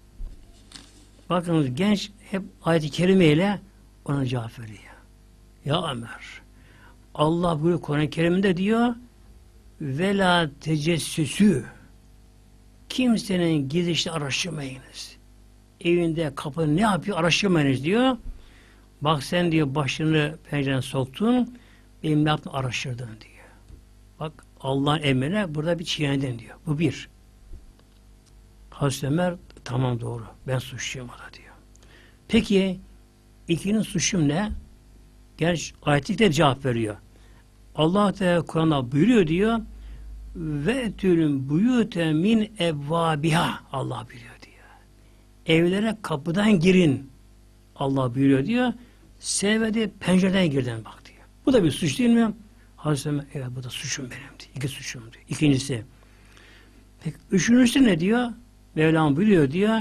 Bakınız genç hep ayet-i kerimeyle ona cevap veriyor. Ya Ömer Allah buyuruyor Kur'an-ı Kerim'de diyor ve la tecessüsü kimsenin gizli işte araştırmayınız. Evinde kapı ne yapıyor araştırmayınız diyor. Bak sen diyor başını pencereden soktun benim ne yaptığını araştırdın diyor. Bak Allah'ın emrine burada bir çiğnedin diyor. Bu bir. Hazreti Ömer tamam doğru. Ben suçluyum o da diyor. Peki ikinin suçum ne? Genç ayetlikte cevap veriyor. Allah Teala Kur'an'da buyuruyor diyor ve tülün buyute min evvabiha Allah buyuruyor diyor. Evlere kapıdan girin Allah buyuruyor diyor. Sevmedi pencereden girdin bak diyor. Bu da bir suç değil mi? Hazreti Ömer evet bu da suçum benim diyor. İki suçum diyor. İkincisi. Peki üçüncüsü ne diyor? Mevlam buyuruyor diyor.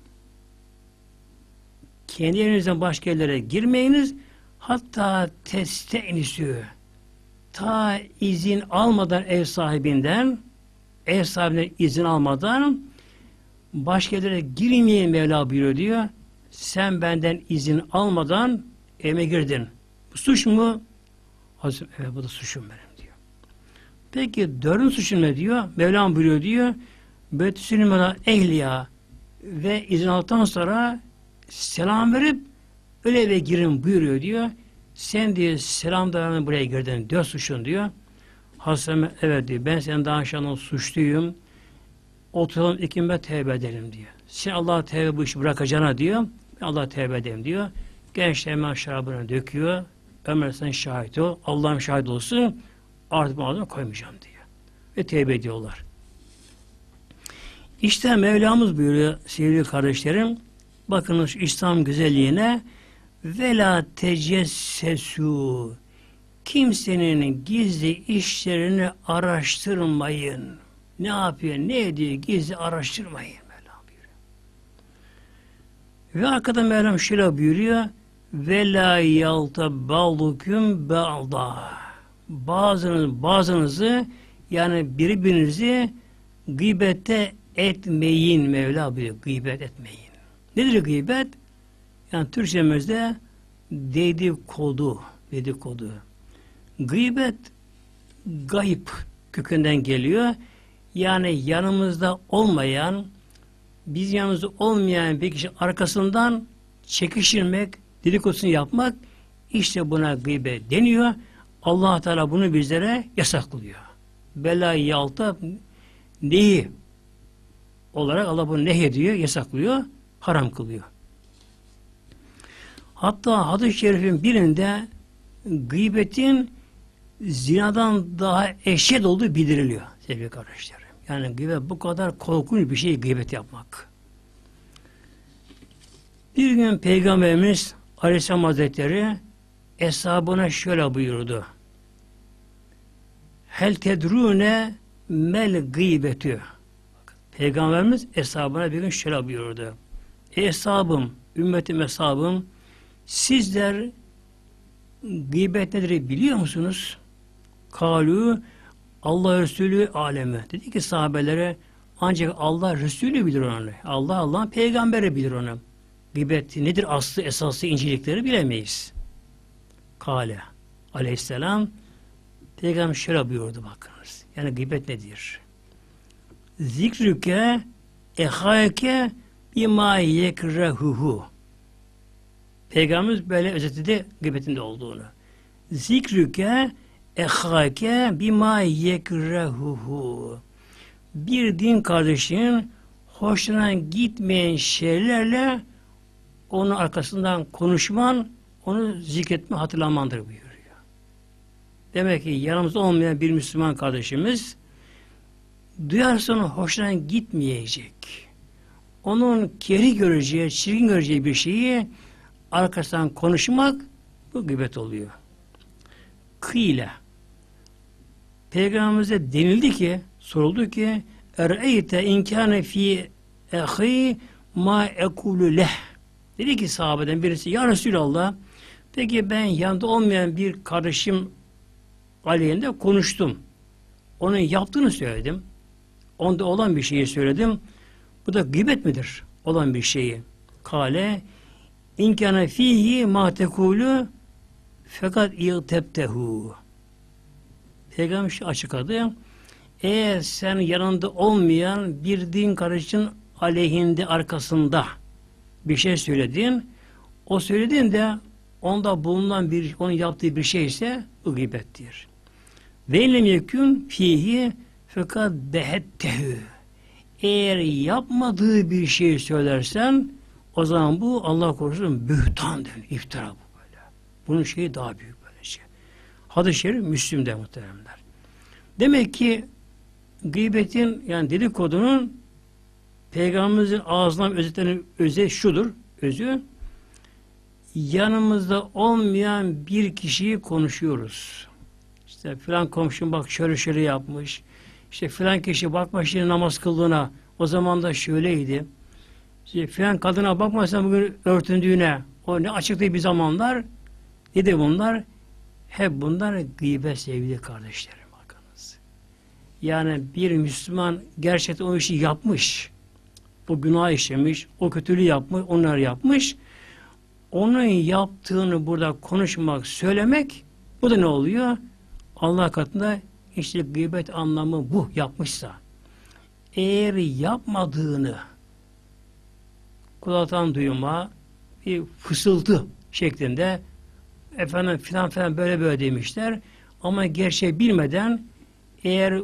Kendi evinizden başka yerlere girmeyiniz hatta teste'nisü ta izin almadan ev sahibinden izin almadan başka yerlere girmeyin Mevla buyuruyor diyor. Sen benden izin almadan evime girdin. Bu suç mu? Evet bu da suçum benim diyor. Peki dördüncü suçum ne diyor? Mevlam buyuruyor diyor. Betüsülmeden ehliya ve izin aldıktan sonra selam verip öyle eve girin buyuruyor diyor. Sen diyor selam dayanın buraya girdin. 4 suçun diyor. Hazreti evet diyor. Ben senin daha aşağıdan suçluyum. Oturalım ikimize tevbe edelim diyor. Sen Allah'a tevbe bu işi bırakacağına diyor. Ben Allah'a tevbe edelim diyor. Genç hemen şarabını döküyor. Ömer sen şahit ol. Allah'ım şahit olsun. Artık bu adamı koymayacağım diyor. Ve tevbe ediyorlar. İşte Mevlamız buyuruyor sevgili kardeşlerim. Bakınız İslam güzelliğine vela tecessesu kimsenin gizli işlerini araştırmayın. Ne yapıyor, ne ediyor gizli araştırmayın. Mevlam buyuruyor. Ve arkada Mevlam şöyle buyuruyor vela yalta ba'dukum ba'da bazınızı yani birbirinizi gıybette etmeyin Mevla buyuruyor. Gıybet etmeyin. Nedir gıybet? Yani Türkçemizde dedikodu. Gıybet gayip kökünden geliyor. Yani yanımızda olmayan, biz yanımızda olmayan bir kişi arkasından çekiştirmek, dedikodusunu yapmak işte buna gıybet deniyor. Allah Teala bunu bizlere yasaklıyor. Bela-i yalta neyi olarak Allah bunu nehyediyor, yasaklıyor, haram kılıyor. Hatta hadis-i şerifin birinde gıybetin zinadan daha eşit olduğu bildiriliyor sevgili kardeşlerim. Yani gıybet bu kadar korkunç bir şey gıybet yapmak. Bir gün Peygamberimiz Aleyhisselam Hazretleri eshabına şöyle buyurdu. Hel tedrune mel gıybetü. Peygamberimiz eshabına bir gün şöyle buyurdu. Eshabım, ümmetim eshabım, sizler gıybet nedir biliyor musunuz? Kalu Allah Resulü aleme. Dedi ki sahabelere ancak Allah Resulü bilir onu. Allah'ın peygamberi bilir onu. Gıybet nedir aslı esası incelikleri bilemeyiz. Kale aleyhisselam Peygamber şöyle buyurdu bakınız. Yani gıybet nedir? Zikrüke ehayke bima yekrehuhu. Peygamberimiz böyle özetledi gıybetinde olduğunu. Zikrüke ehayke bima yekrehuhu. Bir din kardeşinin hoşuna gitmeyen şeylerle onun arkasından konuşman, onu zikretme, hatırlamandır buyuruyor. Demek ki yanımızda olmayan bir Müslüman kardeşimiz duyarsa onun hoşuna gitmeyecek. Onun keri göreceği, çirkin göreceği bir şeyi arkasından konuşmak bu gıybet oluyor. Kıyle. Peygamberimize denildi ki, soruldu ki ere'eyte inkâne fî ehî mâ ekulü leh. Dedi ki sahabeden birisi, ya Resulallah, peki ben yanında olmayan bir kardeşim aleyhinde konuştum. Onun yaptığını söyledim. Onda olan bir şeyi söyledim. Bu da gıybet midir? Olan bir şeyi. Kale inkâne fîhî mâ tekulü fakat i'tebtehu. Peygamber açıkladı. Eğer sen yanında olmayan bir din kardeşin aleyhinde arkasında bir şey söyledin, o söylediğinde onda bulunan onun yaptığı bir şey ise bu gıybettir. Ve illem yekûn fihi fakat behettehu. Eğer yapmadığı bir şey söylersen o zaman bu Allah korusun bühtan denir. İftira bu böyle. Bunun şeyi daha büyük böyle şey. Hadis-i şerif Müslim'de muhteremler. Demek ki gıybetin yani dedikodunun Peygamberimizin ağzından özet şudur. Özü yanımızda olmayan bir kişiyi konuşuyoruz. İşte filan komşum bak şöyle şöyle yapmış. İşte filan kişi bakma şimdi namaz kıldığına o zaman da şöyleydi. İşte filan kadına bakmasan bugün örtündüğüne o ne açıklığı bir zamanlar ne bunlar? Hep bunlar gıybet sevgili kardeşlerim bakınız. Yani bir Müslüman gerçekten o işi yapmış. O günah işlemiş, o kötülüğü yapmış, onları yapmış. Onun yaptığını burada konuşmak, söylemek bu da ne oluyor? Allah katında işte gıybet anlamı bu yapmışsa. Eğer yapmadığını kulaktan duyma bir fısıltı şeklinde efendim filan filan böyle böyle demişler ama gerçeği bilmeden eğer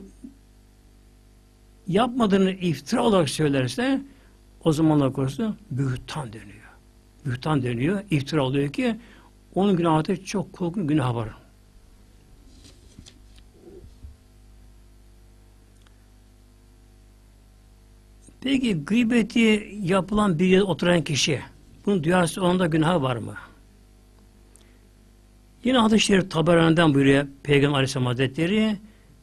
yapmadığını iftira olarak söylerse o zaman Allah korusun bühtan dönüyor. Bühtan dönüyor, iftira oluyor ki onun günahı çok korkunç günah var. Peki gıybeti yapılan bir yerde oturan kişi bunu duyarsa onda günahı var mı? Yine hadis-i şerif Taberani'den buyuruyor Peygamber Aleyhisselam Hazretleri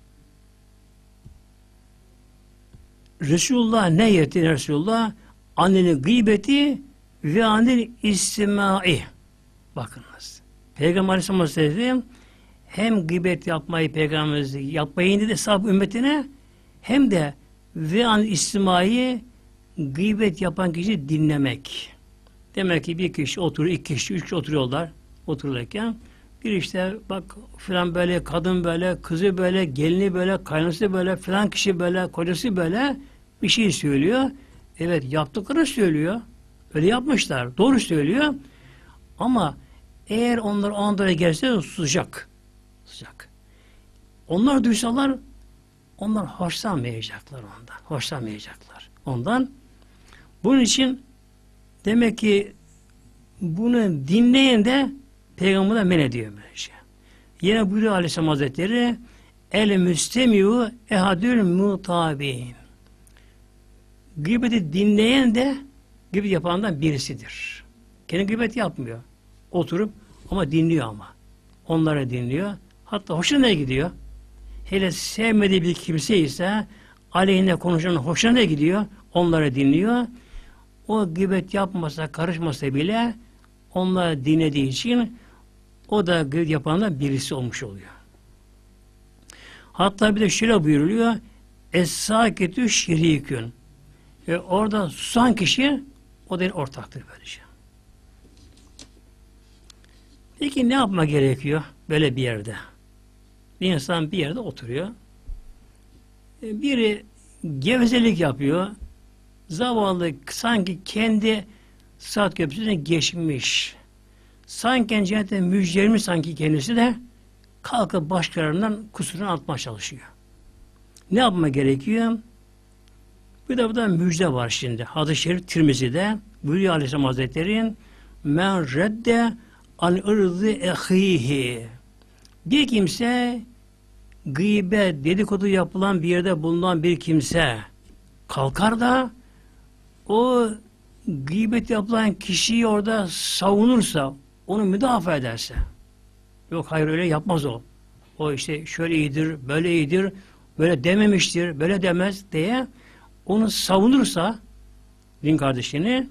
Resulullah ne yetti Resulullah? Annenin gıybeti ve annenin istimai. Bakınız. Peygamber Aleyhisselam Hazretleri hem gıybet yapmayı Peygamberimiz yapmayın dedi sahab ümmetine hem de ve an istimai gıybet yapan kişi dinlemek. Demek ki bir kişi oturuyor, iki kişi, üç kişi oturuyorlar otururken bir işte bak filan böyle, kadın böyle, kızı böyle, gelini böyle, kaynası böyle, filan kişi böyle, kocası böyle bir şey söylüyor. Evet yaptıklarını söylüyor. Öyle yapmışlar. Doğru söylüyor. Ama eğer onlar o anda gelse susacak. Susacak. Onlar duysalar onlar hoşlanmayacaklar ondan. Hoşlanmayacaklar ondan. Bunun için demek ki bunu dinleyen de Peygamber'e men ediyor böyle şey. Yine buyuruyor Aleyhisselam Hazretleri el müstemiu ehadül mutabin. Gıybeti dinleyen de gıybet yapandan birisidir. Kendi gıybet yapmıyor. Oturup ama dinliyor ama. Onları dinliyor. Hatta hoşuna gidiyor. Hele sevmediği bir kimse ise aleyhine konuşan hoşuna gidiyor. Onları dinliyor. O gıybet yapmasa, karışmasa bile onları dinlediği için o da gıybet yapanlar birisi olmuş oluyor. Hatta bir de şöyle buyuruluyor. Es-sâketü şirîkün. Orada susan kişi o da ortaktır böylece. Peki ne yapma gerekiyor böyle bir yerde? Bir insan bir yerde oturuyor. Biri gevezelik yapıyor. Zavallı sanki kendi saat köprüsüne geçmiş. Sanki cennete müjdelenmiş sanki kendisi de kalkıp başkalarından kusurunu atmaya çalışıyor. Ne yapma gerekiyor? Bir de burada müjde var şimdi. Hadis-i Şerif Tirmizi'de buyuruyor Aleyhisselam Hazretleri men redde an ırdı ehihi. Bir kimse gıybet, dedikodu yapılan bir yerde bulunan bir kimse kalkar da o gıybet yapılan kişiyi orada savunursa, onu müdafaa ederse, yok hayır öyle yapmaz o. O işte şöyle iyidir, böyle iyidir, böyle dememiştir, böyle demez diye onu savunursa din kardeşini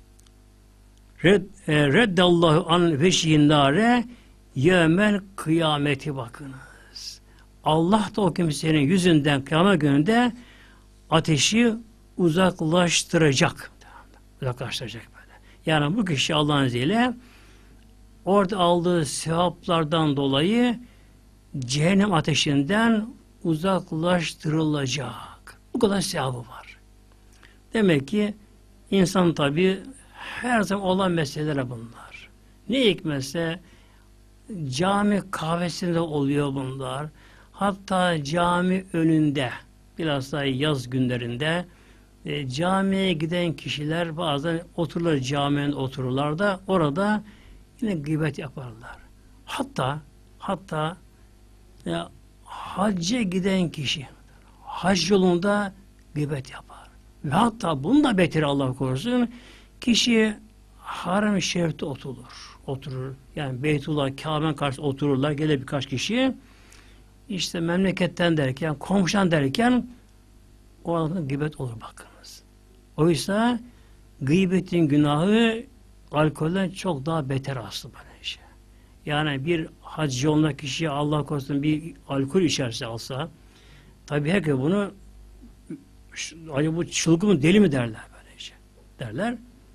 reddallahu an veşihin nâre yevmel kıyameti bakınız. Allah da o kimsenin yüzünden kıyamet gününde ateşi uzaklaştıracak. Uzaklaştıracak böyle. Yani bu kişi Allah'ın izniyle orada aldığı sevaplardan dolayı cehennem ateşinden uzaklaştırılacak. Bu kadar sevabı var. Demek ki insan tabi her zaman olan meseleler bunlar. Ne hikmetse cami kahvesinde oluyor bunlar. Hatta cami önünde bilhassa yaz günlerinde camiye giden kişiler bazen otururlar caminin otururlar da orada yine gıybet yaparlar. Hatta hacca giden kişi hac yolunda gıybet yapar. Ve hatta bunda beter Allah korusun kişi Haram-ı Şerif'te oturur. Yani Beytullah, Kabe'nin karşısında otururlar. Gelir birkaç kişi. İşte memleketten derken, komşudan derken o arada gıybet olur bakınız. Oysa gıybetin günahı alkolden çok daha beter aslında böyle şey. Yani bir hac yolunda kişi Allah korusun bir alkol içerse alsa tabi herkes bunu acaba bu çılgın mı deli mi derler böyle şey. Derler.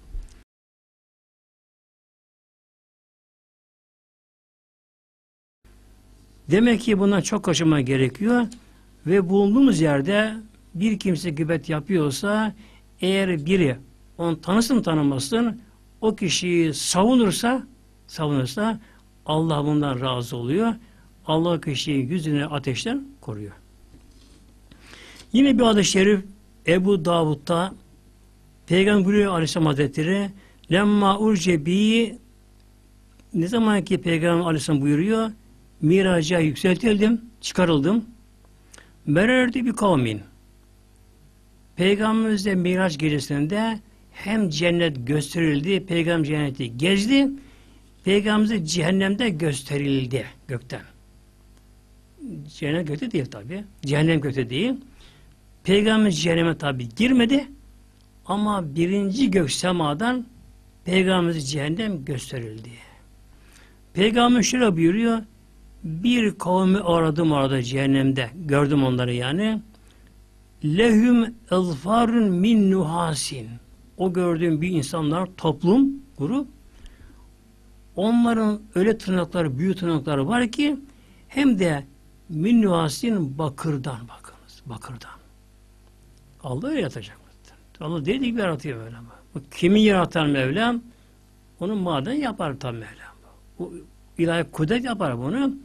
Demek ki bundan çok kaçınma gerekiyor ve bulunduğumuz yerde bir kimse gıybet yapıyorsa eğer biri onu tanısın tanımasın o kişiyi savunursa Allah bundan razı oluyor. Allah kişiyi yüzünü ateşten koruyor. Yine bir hadis-i şerif Ebu Davud'da Peygamber buyuruyor Aleyhisselam Hazretleri lemma urcebi ne zaman ki Peygamber Aleyhisselam buyuruyor miraca yükseltildim, çıkarıldım. Mererdi bir kavmin. Peygamberimiz de Miraç gecesinde hem cennet gösterildi, Peygamber cenneti gezdi, Peygamberimiz cehennemde gösterildi gökten. Cennet gökte değil tabi. Cehennem gökte değil. Peygamber cehenneme tabi girmedi ama birinci gök semadan Peygamberimiz cehennem gösterildi. Peygamber şöyle buyuruyor bir kavmi aradım orada cehennemde. Gördüm onları yani. Lehum ezfarun min nuhasin. O gördüğüm bir insanlar, toplum, grup. Onların öyle tırnakları, büyük tırnakları var ki hem de min nuhasin bakırdan bakınız. Bakırdan. Allah öyle yatacak. Allah dediği gibi yaratıyor Mevlam. Bu kimi yaratan Mevlam? Onu maden yapar tam Mevlam. Bu ilahi kudret yapar bunu.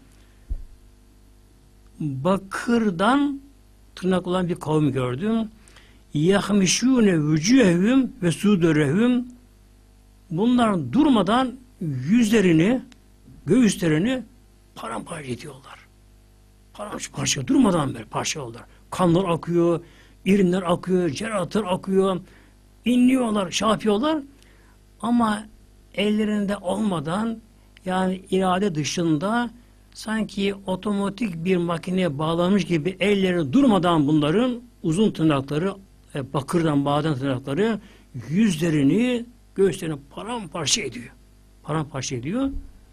Bakırdan tırnak olan bir kavmi gördüm. Yahmişûne vücûhehum ve sudurehum. Bunlar durmadan yüzlerini, göğüslerini paramparça ediyorlar. Paramparça durmadan böyle parçalıyorlar. Kanlar akıyor, irinler akıyor, ceratlar akıyor, inliyorlar, şey yapıyorlar. Ama ellerinde olmadan, yani irade dışında, sanki otomatik bir makineye bağlanmış gibi elleri durmadan bunların uzun tırnakları, bakırdan bağlanan tırnakları yüzlerini, göğüslerini paramparça ediyor. Paramparça ediyor.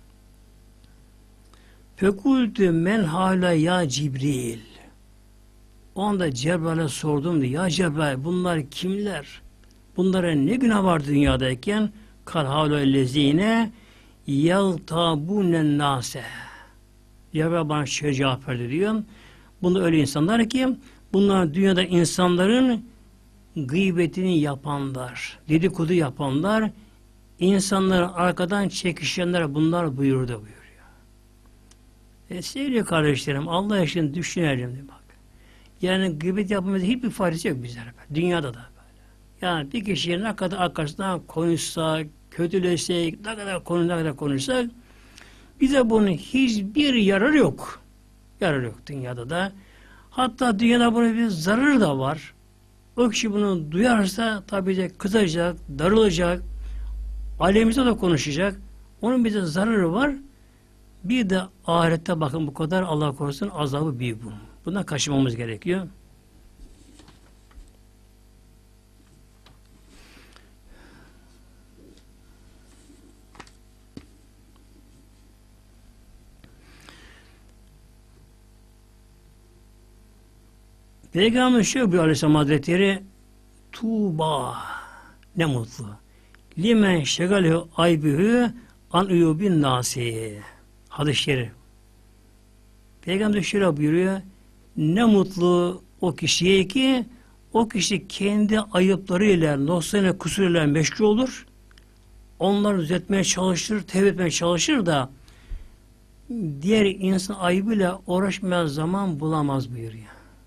Fekultü men hala ya Cibril. O anda Cebrail'e sordum diye. Ya Cebrail, bunlar kimler? Bunlara ne günah var dünyadayken? Kal havlellezine yeltabunen nase. Cebrail bana şöyle cevap verdi diyor. Bunlar öyle insanlar ki bunlar dünyada insanların gıybetini yapanlar, dedikodu yapanlar, insanları arkadan çekişenler bunlar buyurdu buyuruyor. Sevgili kardeşlerim, Allah için düşünelim diye bak. Yani gıybet yapmamızda hiçbir faydası yok bizlere. Dünyada da böyle. Yani bir kişiye ne kadar arkasından konuşsak, kötüleşsek, ne kadar konuşsak, bize bunun hiçbir yararı yok. Yararı yok dünyada da. Hatta dünyada bunun bir zararı da var. O kişi bunu duyarsa tabii de kızacak, darılacak, aleyhimize de konuşacak. Onun bize zararı var. Bir de ahirette bakın bu kadar, Allah korusun, azabı büyük bu. Bundan kaçınmamız gerekiyor. Peygamber şöyle buyuruyor Aleyhisselam Hazretleri, Tuğba, ne mutlu. Limen şegalü aybühü an uyubin nasi. Hadis-i şerif. Peygamber şöyle buyuruyor, ne mutlu o kişiye ki o kişi kendi ayıplarıyla, noksanıyla, kusuruyla meşgul olur. Onları düzeltmeye çalışır, tevbe etmeye çalışır da diğer insan ayıbıyla uğraşmaya zaman bulamaz buyuruyor.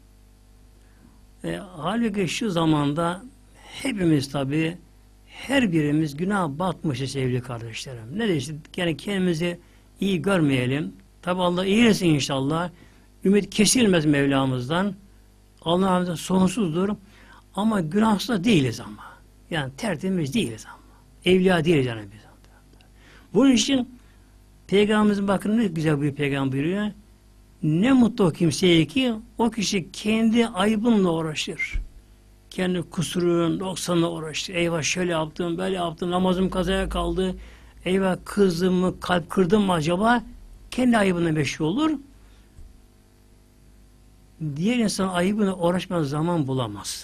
Halbuki şu zamanda hepimiz tabi, her birimiz günah batmışız sevgili kardeşlerim. Ne diyeyim, yani kendimizi iyi görmeyelim. Tabi Allah iyilesin inşallah. Ümit kesilmez Mevlamızdan. Allah'ın sonsuzdur. Ama günahsız da değiliz ama. Yani tertemiz değiliz ama. Evliya değiliz yani biz. Bunun için Peygamberimizin bakın ne güzel bir peygamber buyuruyor. Ne mutlu o kimseye ki o kişi kendi ayıbınla uğraşır. Kendi kusurun, noksanla uğraşır. Eyvah şöyle yaptım, böyle yaptım, namazım kazaya kaldı. Eyvah kızdım mı, kalp kırdım mı acaba? Kendi ayıbına meşgul olur. Diğer insan ayıbına uğraşmaya zaman bulamaz.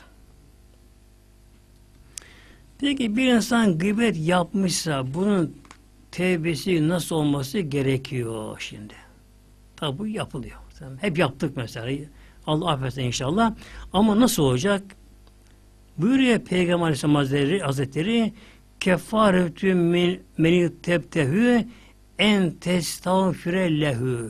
Peki bir insan gıybet yapmışsa bunun tevbesi nasıl olması gerekiyor şimdi? Tabi bu yapılıyor. Hep yaptık mesela. Allah affetsin inşallah. Ama nasıl olacak? Buyuruyor Peygamber Aleyhisselam Hazretleri kefaretü meni tebtehü en testağfire lehu.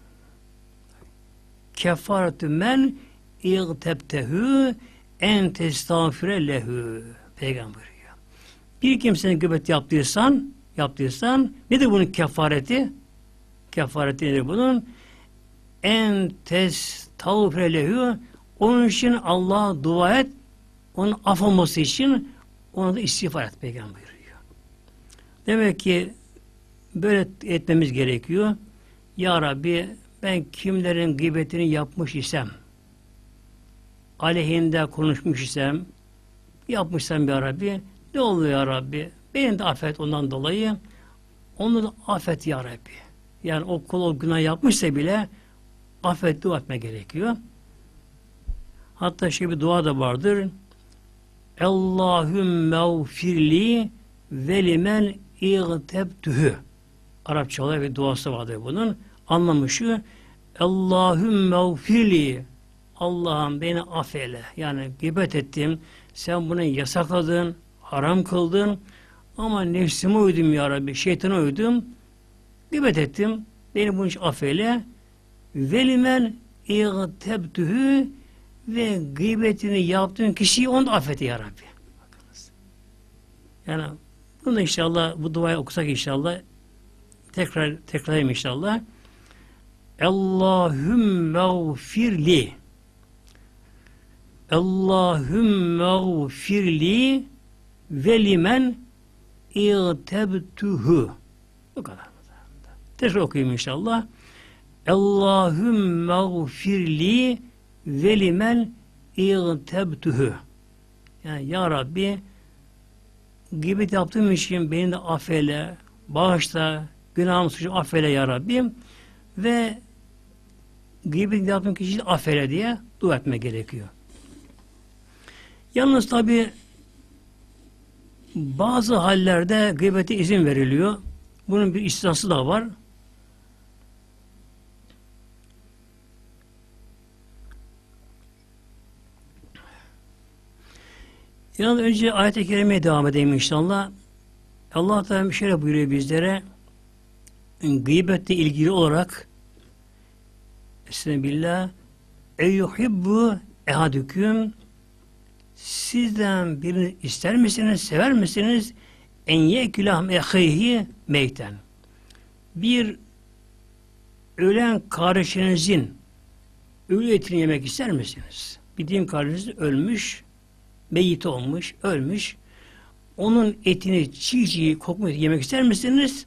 Kefaretü men İgtebtehü en testağfire lehu. Peygamber buyuruyor. Bir kimsenin gıybet yaptıysan nedir bunun kefareti? Kefareti nedir bunun? En testağfire lehu. Onun için Allah'a dua et. Onun af olması için ona da istiğfar et Peygamber buyuruyor. Demek ki böyle etmemiz gerekiyor. Ya Rabbi, ben kimlerin gıybetini yapmış isem, aleyhinde konuşmuş isem, yapmışsam ya Rabbi, ne oluyor ya Rabbi? Beni de affet ondan dolayı. Onu da affet ya Rabbi. Yani o kul o günah yapmışsa bile affet, dua etme gerekiyor. Hatta şey bir dua da vardır. Allahümme gfirli ve limen İgtebtühü. Arapça olarak bir duası vardır bunun. Anlamı şu. Allahümme gfirli. Allah'ım beni affeyle. Yani gıybet ettim. Sen bunu yasakladın, haram kıldın. Ama nefsime uydum ya Rabbi. Şeytana uydum. Gıybet ettim. Beni bunun için affeyle. Ve limen İgtebtühü. Ve gıybetini yaptığın kişiyi onu da affet ya Rabbi. Bakınız. Yani bunu da inşallah bu duayı okusak inşallah tekrarlayayım inşallah. Allahümme gfirli. Allahümme gfirli ve limen İğtebtühü. Bu kadar. Tekrar okuyayım inşallah. Allahümme gfirli ve limen İğtebtühü. Yani ya Rabbi gıybet yaptığım için beni de affeyle, bağışla, günahımı suçumu affeyle ya Rabbim ve gıybet yaptığım kişiyi de affeyle diye dua etme gerekiyor. Yalnız tabi bazı hallerde gıybete izin veriliyor. Bunun bir istisnası da var. Yalnız önce ayet-i kerimeye devam edeyim inşallah. Allah Teala şöyle buyuruyor bizlere, gıybetle ilgili olarak Estağfirullah eyyuhibbu ehadüküm, sizden birini ister misiniz, sever misiniz? En yekülah eheyhi meyten. Bir ölen kardeşinizin ölü etini yemek ister misiniz? Bildiğim kardeşiniz ölmüş, meyit olmuş, ölmüş. Onun etini çiğ kokmuş yemek ister misiniz?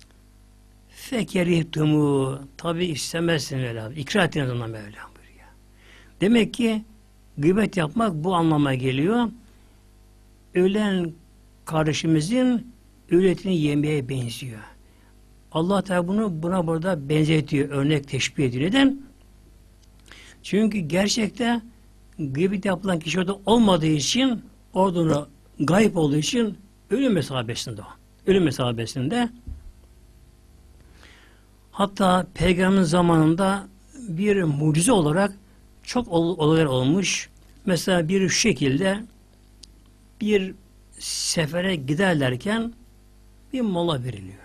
Fekerihtumu, tabi istemezsiniz öyle. İkrar ettiniz ondan böyle buyuruyor. Demek ki gıybet yapmak bu anlama geliyor. Ölen kardeşimizin ölü etini yemeye benziyor. Allah Teala buna burada benzetiyor, örnek teşbih ediyor. Neden? Çünkü gerçekte gıybet yapılan kişi orada olmadığı için, orada gayb olduğu için ölüm mesabesinde o. Ölüm mesabesinde. Hatta Peygamber'in zamanında bir mucize olarak çok olaylar olmuş. Mesela bir şu şekilde bir sefere giderlerken bir mola veriliyor.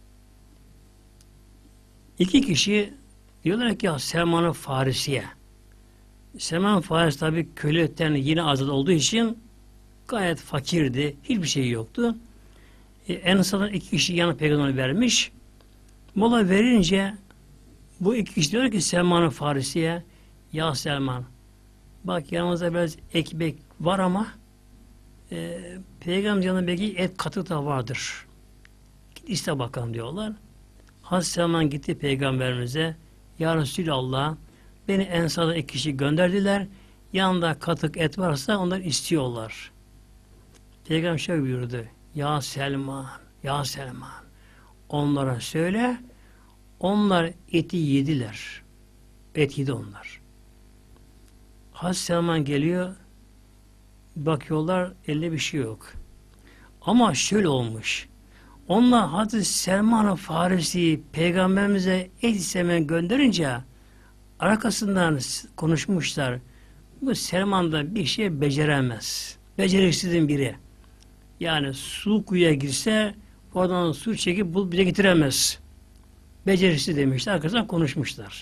İki kişi diyorlar ki ya Selman-ı Farisi'ye. Selman-ı Farisi tabi kölelikten yine azat olduğu için gayet fakirdi. Hiçbir şey yoktu. En sonunda iki kişi yanı Peygamber'e vermiş. Mola verince bu iki kişi diyor ki Selman-ı Farisi'ye, ya Selman, bak yanımızda biraz ekmek var ama Peygamber yanında belki et katı da vardır. Git iste bakalım diyorlar. Hazreti Selman gitti Peygamberimize, ya Resulallah, beni Ensar'da iki kişi gönderdiler. Yanında katık et varsa onlar istiyorlar. Peygamber şöyle buyurdu. Ya Selman, ya Selman, onlara söyle, onlar eti yediler. Et yedi onlar. Hazreti Selman geliyor, bakıyorlar, elde bir şey yok. Ama şöyle olmuş. Onlar Hazreti Selman-ı Farisi Peygamberimize et istemeye gönderince arkasından konuşmuşlar. Bu Selman da bir şey beceremez. Beceriksizin biri. Yani su kuyuya girse oradan su çekip bulup bize getiremez. Beceriksiz demişler. Arkasından konuşmuşlar.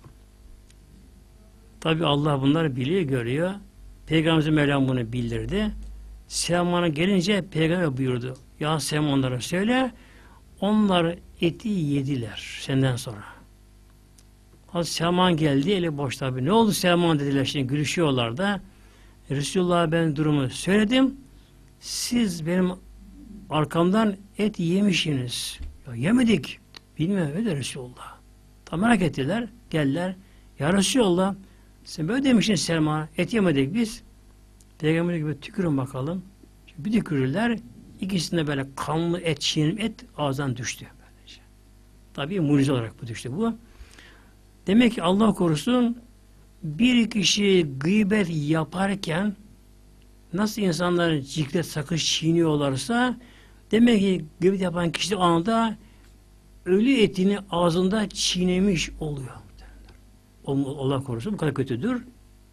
Tabi Allah bunları biliyor, görüyor. Peygamberimize Mevlam bunu bildirdi. Selman'a gelince Peygamber buyurdu. Ya Selmanlara söyle, onlar eti yediler senden sonra. Hazreti Selman geldi, eli boş tabi. Ne oldu Selman dediler, şimdi gülüşüyorlar da. Resulullah'a ben durumu söyledim. Siz benim arkamdan et yemişsiniz. Ya yemedik. Bilmiyorum öyle Resulullah. Tam merak ettiler. Geldiler. Ya Resulullah, sen böyle demişsin Selman'a. Et yemedik biz. Peygamber gibi tükürün bakalım. Şimdi bir tükürürler. İkisinde böyle kanlı et, çiğnim et ağızdan düştü. Böylece. Tabii mucize olarak bu düştü bu. Demek ki Allah korusun bir kişi gıybet yaparken nasıl insanların ciklet sakız çiğniyorlarsa demek ki gıybet yapan kişi o anda ölü etini ağzında çiğnemiş oluyor. Allah korusun bu kadar kötüdür.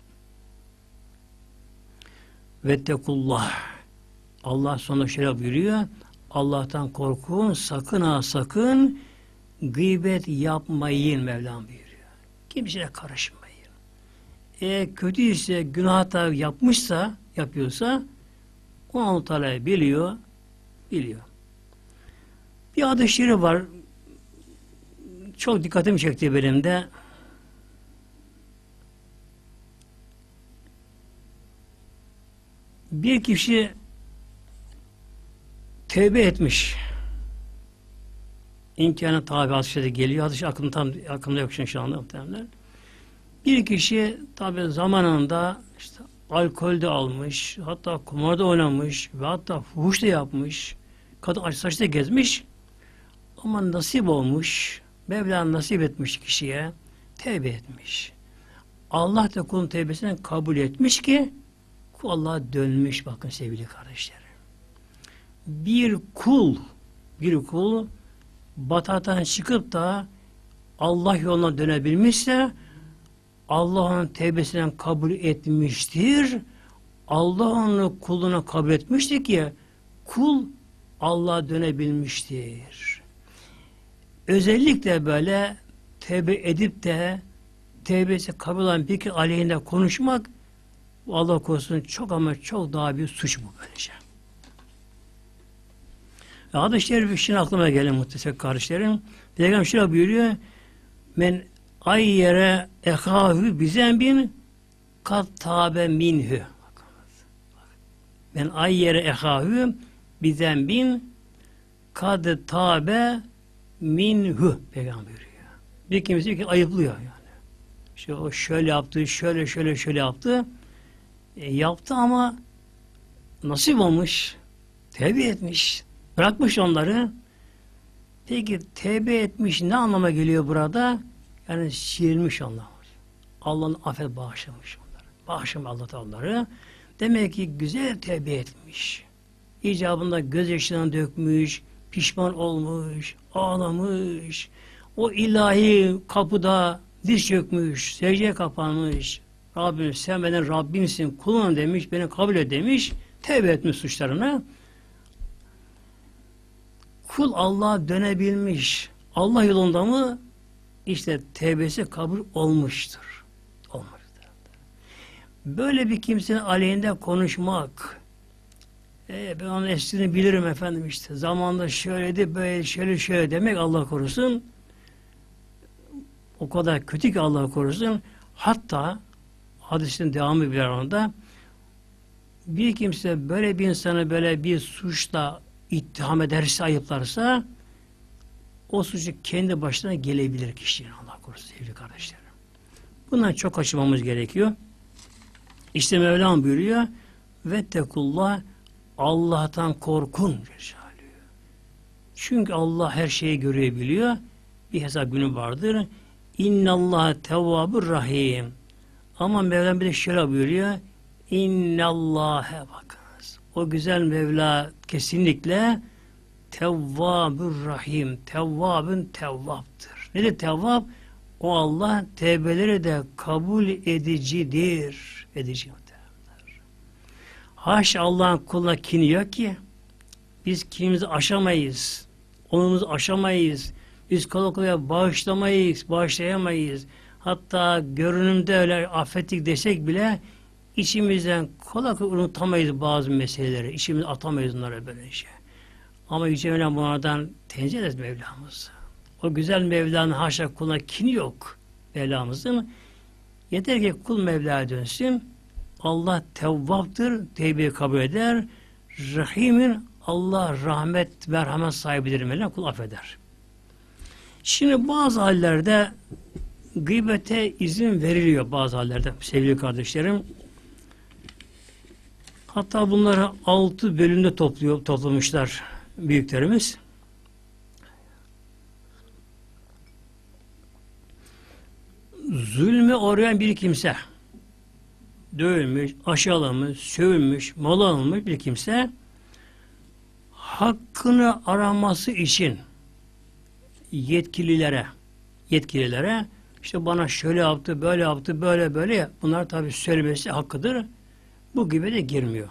Vettekullah. Allah sonra şöyle buyuruyor. Allah'tan korkun, sakın ha sakın gıybet yapmayın Mevlam buyuruyor. Kimseye karışmayın. Eğer kötüyse, günah da yapmışsa, yapıyorsa o Allah Teala biliyor. Bir hadis-i şerif var. Çok dikkatimi çekti benim de. Bir kişi tevbe etmiş. İmkanı tabi hadis-i geliyor. Hadis-i aklımda yok şu anda muhtemelen. Bir kişi tabi zamanında işte alkol de almış, hatta kumarda oynamış ve hatta fuhuş da yapmış. Kadın açık saçta gezmiş. Ama nasip olmuş. Mevla nasip etmiş kişiye. Tevbe etmiş. Allah da kulun tevbesini kabul etmiş ki kul Allah'a dönmüş, bakın sevgili kardeşlerim. Bir kul bataktan çıkıp da Allah yoluna dönebilmişse Allah onun tevbesinden kabul etmiştir. Allah onu kuluna kabul etmiştir ki kul Allah'a dönebilmiştir. Özellikle böyle tevbe edip de tevbesi kabul olan bir kişi aleyhinde konuşmak Allah korusun çok ama çok daha bir suç bu böylece. Hadis-i şerif için aklıma gelen muhtemelen kardeşlerim. Peygamber şöyle buyuruyor. Men ayyere ehâhü bizenbin kat tâbe minhü. Men ayyere ehâhü bizenbin kad tâbe minhü. Peygamber buyuruyor. Bir kimse ki ayıplıyor yani. İşte o şöyle yaptı, şöyle yaptı. Yaptı ama nasip olmuş. Tevbe etmiş. Bırakmış onları. Peki tevbe etmiş ne anlama geliyor burada? Yani silmiş onlar. Allah'ın affet bağışlamış onları. Bağışlamış Allah onları. Demek ki güzel tevbe etmiş. İcabında gözyaşlarını dökmüş, pişman olmuş, ağlamış. O ilahi kapıda diz çökmüş, secdeye kapanmış. Rabbim sen benim Rabbimsin, kulun demiş, beni kabul et demiş. Tevbe etmiş suçlarını. Kul Allah'a dönebilmiş. Allah yolunda mı? İşte tevbesi kabul olmuştur. Olmuştur. Böyle bir kimsenin aleyhinde konuşmak, ben onun eskiini bilirim efendim işte. Zamanında şöyleydi, böyle şöyle demek Allah korusun. O kadar kötü ki Allah korusun. Hatta hadisin devamı bir arada bir kimse böyle bir insanı böyle bir suçla ittiham ederse, ayıplarsa o suçu kendi başına gelebilir kişinin, Allah korusun sevgili kardeşlerim. Bundan çok kaçınmamız gerekiyor. İşte Mevlam buyuruyor vettekullah, Allah'tan korkun. Çünkü Allah her şeyi görebiliyor. Bir hesap günü vardır. İnnallâhe tevvâbur rahîm. Ama Mevlam bir de şöyle buyuruyor. İnnallâhe, bakınız. O güzel Mevla kesinlikle tevvâbur rahîm. Tevvâbın tevvaptır. Nedir tevvab? O Allah tevbeleri de kabul edicidir. Edici. Haşa Allah'ın kuluna kini yok ki. Biz kinimizi aşamayız. Onumuzu aşamayız. Biz kolay kolay bağışlayamayız. Hatta görünümde öyle affettik desek bile içimizden kolay kolay unutamayız bazı meseleleri. İçimize atamayız onlara böylece. Ama Yüce Mevlam bunlardan tenzih ederiz Mevlamızı. O güzel Mevla'nın haşa kuluna kini yok Mevlamızın. Yeter ki kul Mevla'ya dönsün. Allah tevvaptır, tevbeyi kabul eder. Rahimin, Allah rahmet, merhamet sahibidir. Mevla kul affeder. Şimdi bazı hallerde gıybete izin veriliyor bazı hallerde sevgili kardeşlerim. Hatta bunları 6 bölümde toplamışlar büyüklerimiz. Zulme uğrayan bir kimse, dövülmüş, aşağılanmış, sövülmüş, mal alınmış bir kimse hakkını araması için yetkililere işte bana şöyle yaptı, böyle bunlar tabii söylemesi hakkıdır. Bu gibi de girmiyor.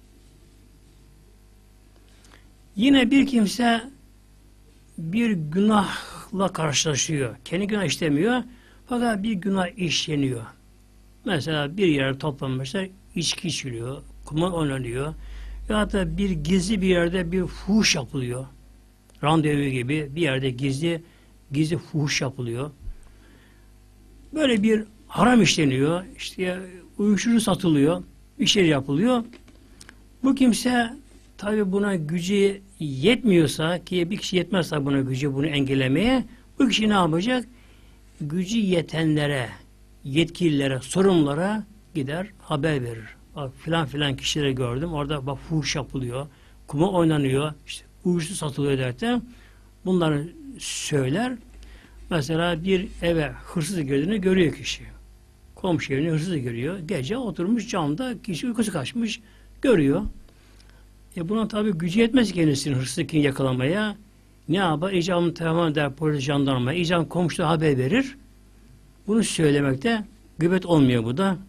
Yine bir kimse bir günahla karşılaşıyor. Kendi günah işlemiyor. Fakat bir günah işleniyor. Mesela bir yere toplanmışlar, içki içiliyor, kumar oynanıyor. Ya da bir gizli bir yerde bir fuhuş yapılıyor. Randevu gibi bir yerde gizli fuhuş yapılıyor. Böyle bir haram işleniyor. İşte uyuşturucu satılıyor. Bir şey yapılıyor. Bu kimse tabi buna gücü yetmiyorsa, ki bir kişi yetmezse buna gücü bunu engellemeye, bu kişi ne yapacak? Gücü yetenlere, yetkililere, sorumlulara gider haber verir. Bak filan filan kişileri gördüm. Orada bak fuhuş yapılıyor. Kuma oynanıyor. İşte uyuşturucu satılıyor derken bunları söyler. Mesela bir eve hırsız girdiğini görüyor kişi. Komşu evine hırsız giriyor. Gece oturmuş camda, kişi uykusu kaçmış. Görüyor. Buna tabi gücü yetmez kendisinin hırsızlıkını yakalamaya. Ne yapar? İcabını telefon eder polis, jandarmaya. İcabını komşuya haber verir. Bunu söylemekte gıybet olmuyor bu da.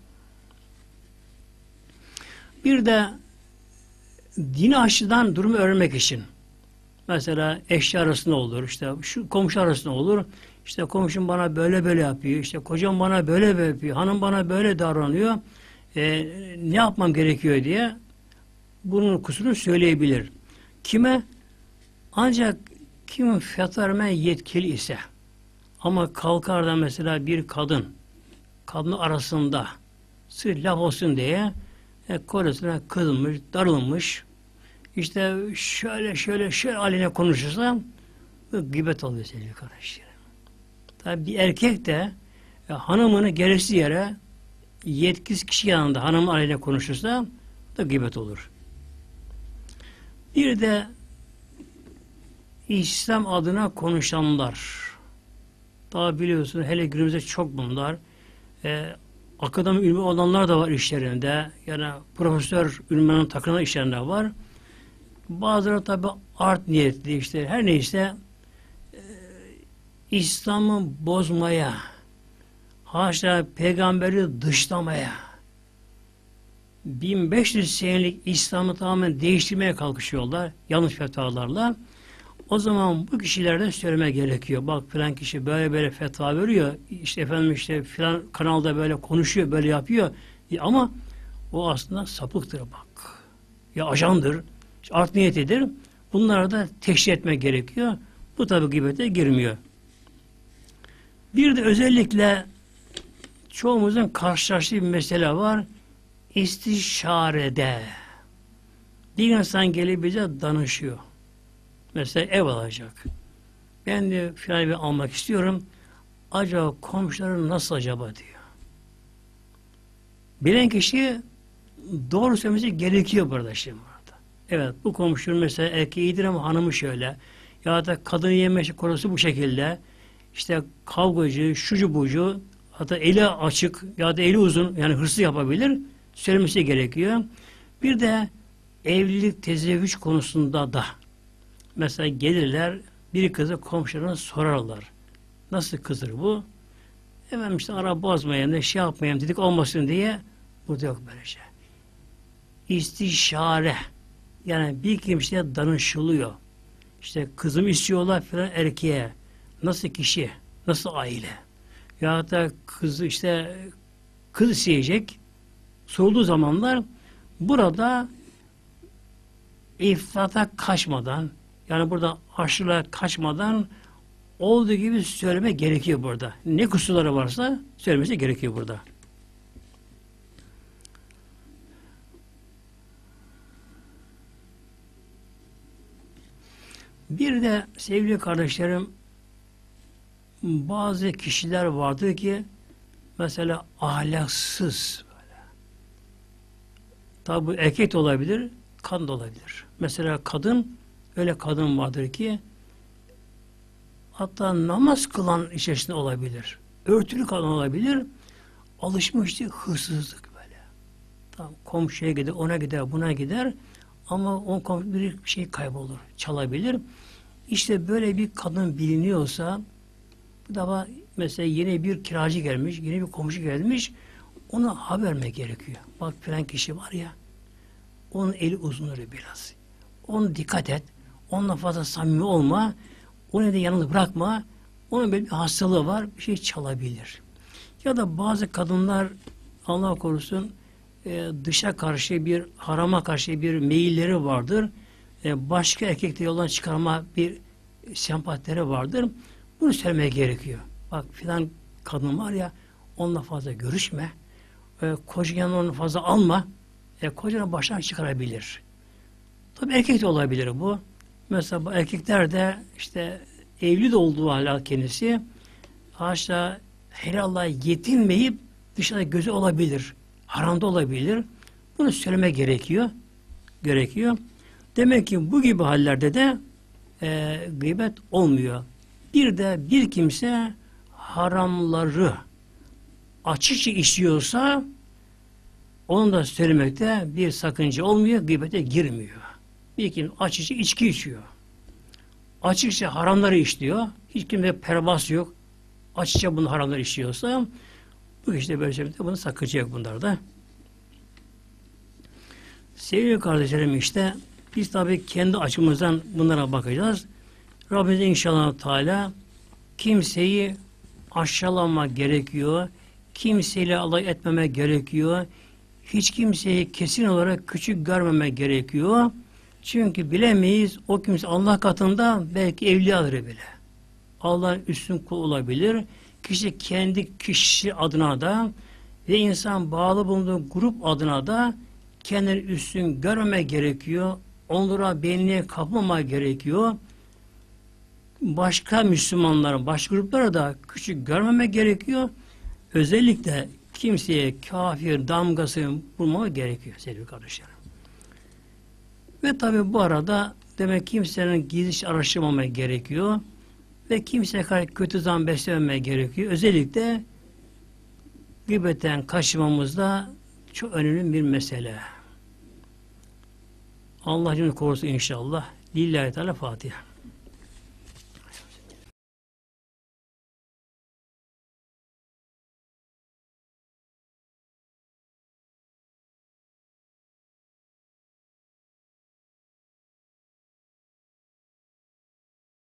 Bir de dini açıdan durumu öğrenmek için. Mesela eşya arasında olur, işte şu komşu arasında olur. İşte komşum bana böyle böyle yapıyor, işte kocam bana böyle böyle yapıyor, hanım bana böyle davranıyor. Ne yapmam gerekiyor diye bunun kusurunu söyleyebilir. Kime? Ancak kim fetva vermeye yetkili ise, ama kalkar da mesela bir kadın arasında sırf laf olsun diye kocasına kızmış, darılmış, işte şöyle haline konuşursa gıybet oluyor sevgili kardeşlerim. Tabi bir erkek de hanımını gereksiz yere yetkisiz kişi yanında hanımın aleyhine konuşursa da gıybet olur. Bir de İslam adına konuşanlar. Daha biliyorsunuz hele günümüzde çok bunlar. Akademik ünlü olanlar da var işlerinde. Yani profesör ünvanının takılan işlerinde var. Bazıları tabi art niyetli, işte her neyse İslam'ı bozmaya, haşa peygamberi dışlamaya, 1500 senelik İslam'ı tamamen değiştirmeye kalkışıyorlar yanlış fetvalarla. O zaman bu kişilerden söylemeye gerekiyor. Bak filan kişi böyle böyle fetva veriyor. İşte efendim işte filan kanalda böyle konuşuyor, böyle yapıyor. Ama o aslında sapıktır bak. Ya ajandır, art niyetidir. Bunları da teşhis etmek gerekiyor. Bu tabi gıybete girmiyor. Bir de özellikle çoğumuzun karşılaştığı bir mesele var. İstişarede. Bir insan gelip bize danışıyor. Mesela ev alacak. Ben de filan evi almak istiyorum. Acaba komşularım nasıl acaba diyor. Bilen kişi doğru söylemesi gerekiyor burada şimdi burada. Evet bu komşunun mesela erkeği iyidir ama hanımı şöyle. Ya da kadın yemeşi konusu bu şekilde. İşte kavgacı, şucu bucu, hatta eli açık ya da eli uzun, yani hırsız yapabilir. Söylemesi gerekiyor. Bir de evlilik, tezevvüç konusunda da mesela gelirler, bir kızı komşularına sorarlar. Nasıl kızdır bu? Efendim işte ara bozmayayım da şey yapmayayım dedik olmasın diye. Burada yok böyle şey. İstişare. Yani bir kimseye danışılıyor. İşte kızım istiyorlar falan erkeğe. Nasıl kişi? Nasıl aile? Ya da kızı işte kız isteyecek sorulduğu zamanlar burada ifrata kaçmadan, yani burada aşırıya kaçmadan olduğu gibi söyleme gerekiyor burada. Ne kusurları varsa söylemesi gerekiyor burada. Bir de sevgili kardeşlerim, bazı kişiler vardır ki mesela ahlaksız böyle. Tabi bu erkek de olabilir, kadın da olabilir. Mesela öyle kadın vardır ki hatta namaz kılan içerisinde olabilir. Örtülü kadın olabilir. Alışmıştı hırsızlık böyle. Tamam, komşuya gider, ona gider, buna gider ama o komşu bir şey kaybolur, çalabilir. İşte böyle bir kadın biliniyorsa bu defa mesela yeni bir kiracı gelmiş, yeni bir komşu gelmiş, ona haber vermek gerekiyor. Bak filan kişi var ya, onun eli uzundur biraz. Onu dikkat et, onunla fazla samimi olma, onu da yalnız bırakma, onun böyle bir hastalığı var, bir şey çalabilir. Ya da bazı kadınlar, Allah korusun, dışa karşı bir, harama karşı bir meyilleri vardır. Başka erkekle yoldan çıkarma bir sempatileri vardır. Bunu söylemeye gerekiyor. Bak filan kadın var ya, onunla fazla görüşme. Kocanın onu fazla alma. Kocanı baştan çıkarabilir. Tabii erkek de olabilir bu. Mesela bu erkekler de işte evli de olduğu hala kendisi haşa helalla yetinmeyip dışarıda gözü olabilir. Haramda olabilir. Bunu söyleme gerekiyor. Gerekiyor. Demek ki bu gibi hallerde de gıybet olmuyor. Bir de bir kimse haramları açıkça işliyorsa onu da söylemekte bir sakınca olmuyor, gıybete girmiyor. Bir kim açıkça içki içiyor. Açıkça haramları işliyor. Hiç kimse pervas yok. Açıkça bunu haramları işliyorsa bu işte böyle şeyde bunu sakınca yok bunlarda. Sevgili kardeşlerim işte biz tabii kendi açımızdan bunlara bakacağız. Rabbimiz inşallah Teala kimseyi aşağılama gerekiyor. Kimseyle alay etmeme gerekiyor. Hiç kimseyi kesin olarak küçük görmeme gerekiyor. Çünkü bilemeyiz o kimse Allah katında belki evliyadır bile. Allah'ın üstün kul olabilir. Kişi kendi kişi adına da ve insan bağlı bulunduğu grup adına da kendini üstün görmeme gerekiyor. Onlara benliğe kapılmama gerekiyor. Başka Müslümanlara, başka gruplara da küçük görmeme gerekiyor. Özellikle kimseye kafir damgasını vurmama gerekiyor sevgili kardeşlerim. Ve tabi bu arada demek kimsenin gizli araştırmamaya gerekiyor. Ve kimseye karşı kötü zan beslememeye gerekiyor. Özellikle gıybetten kaçmamızda çok önemli bir mesele. Allah cümle korusun inşallah. Lillahi Teala Fatiha.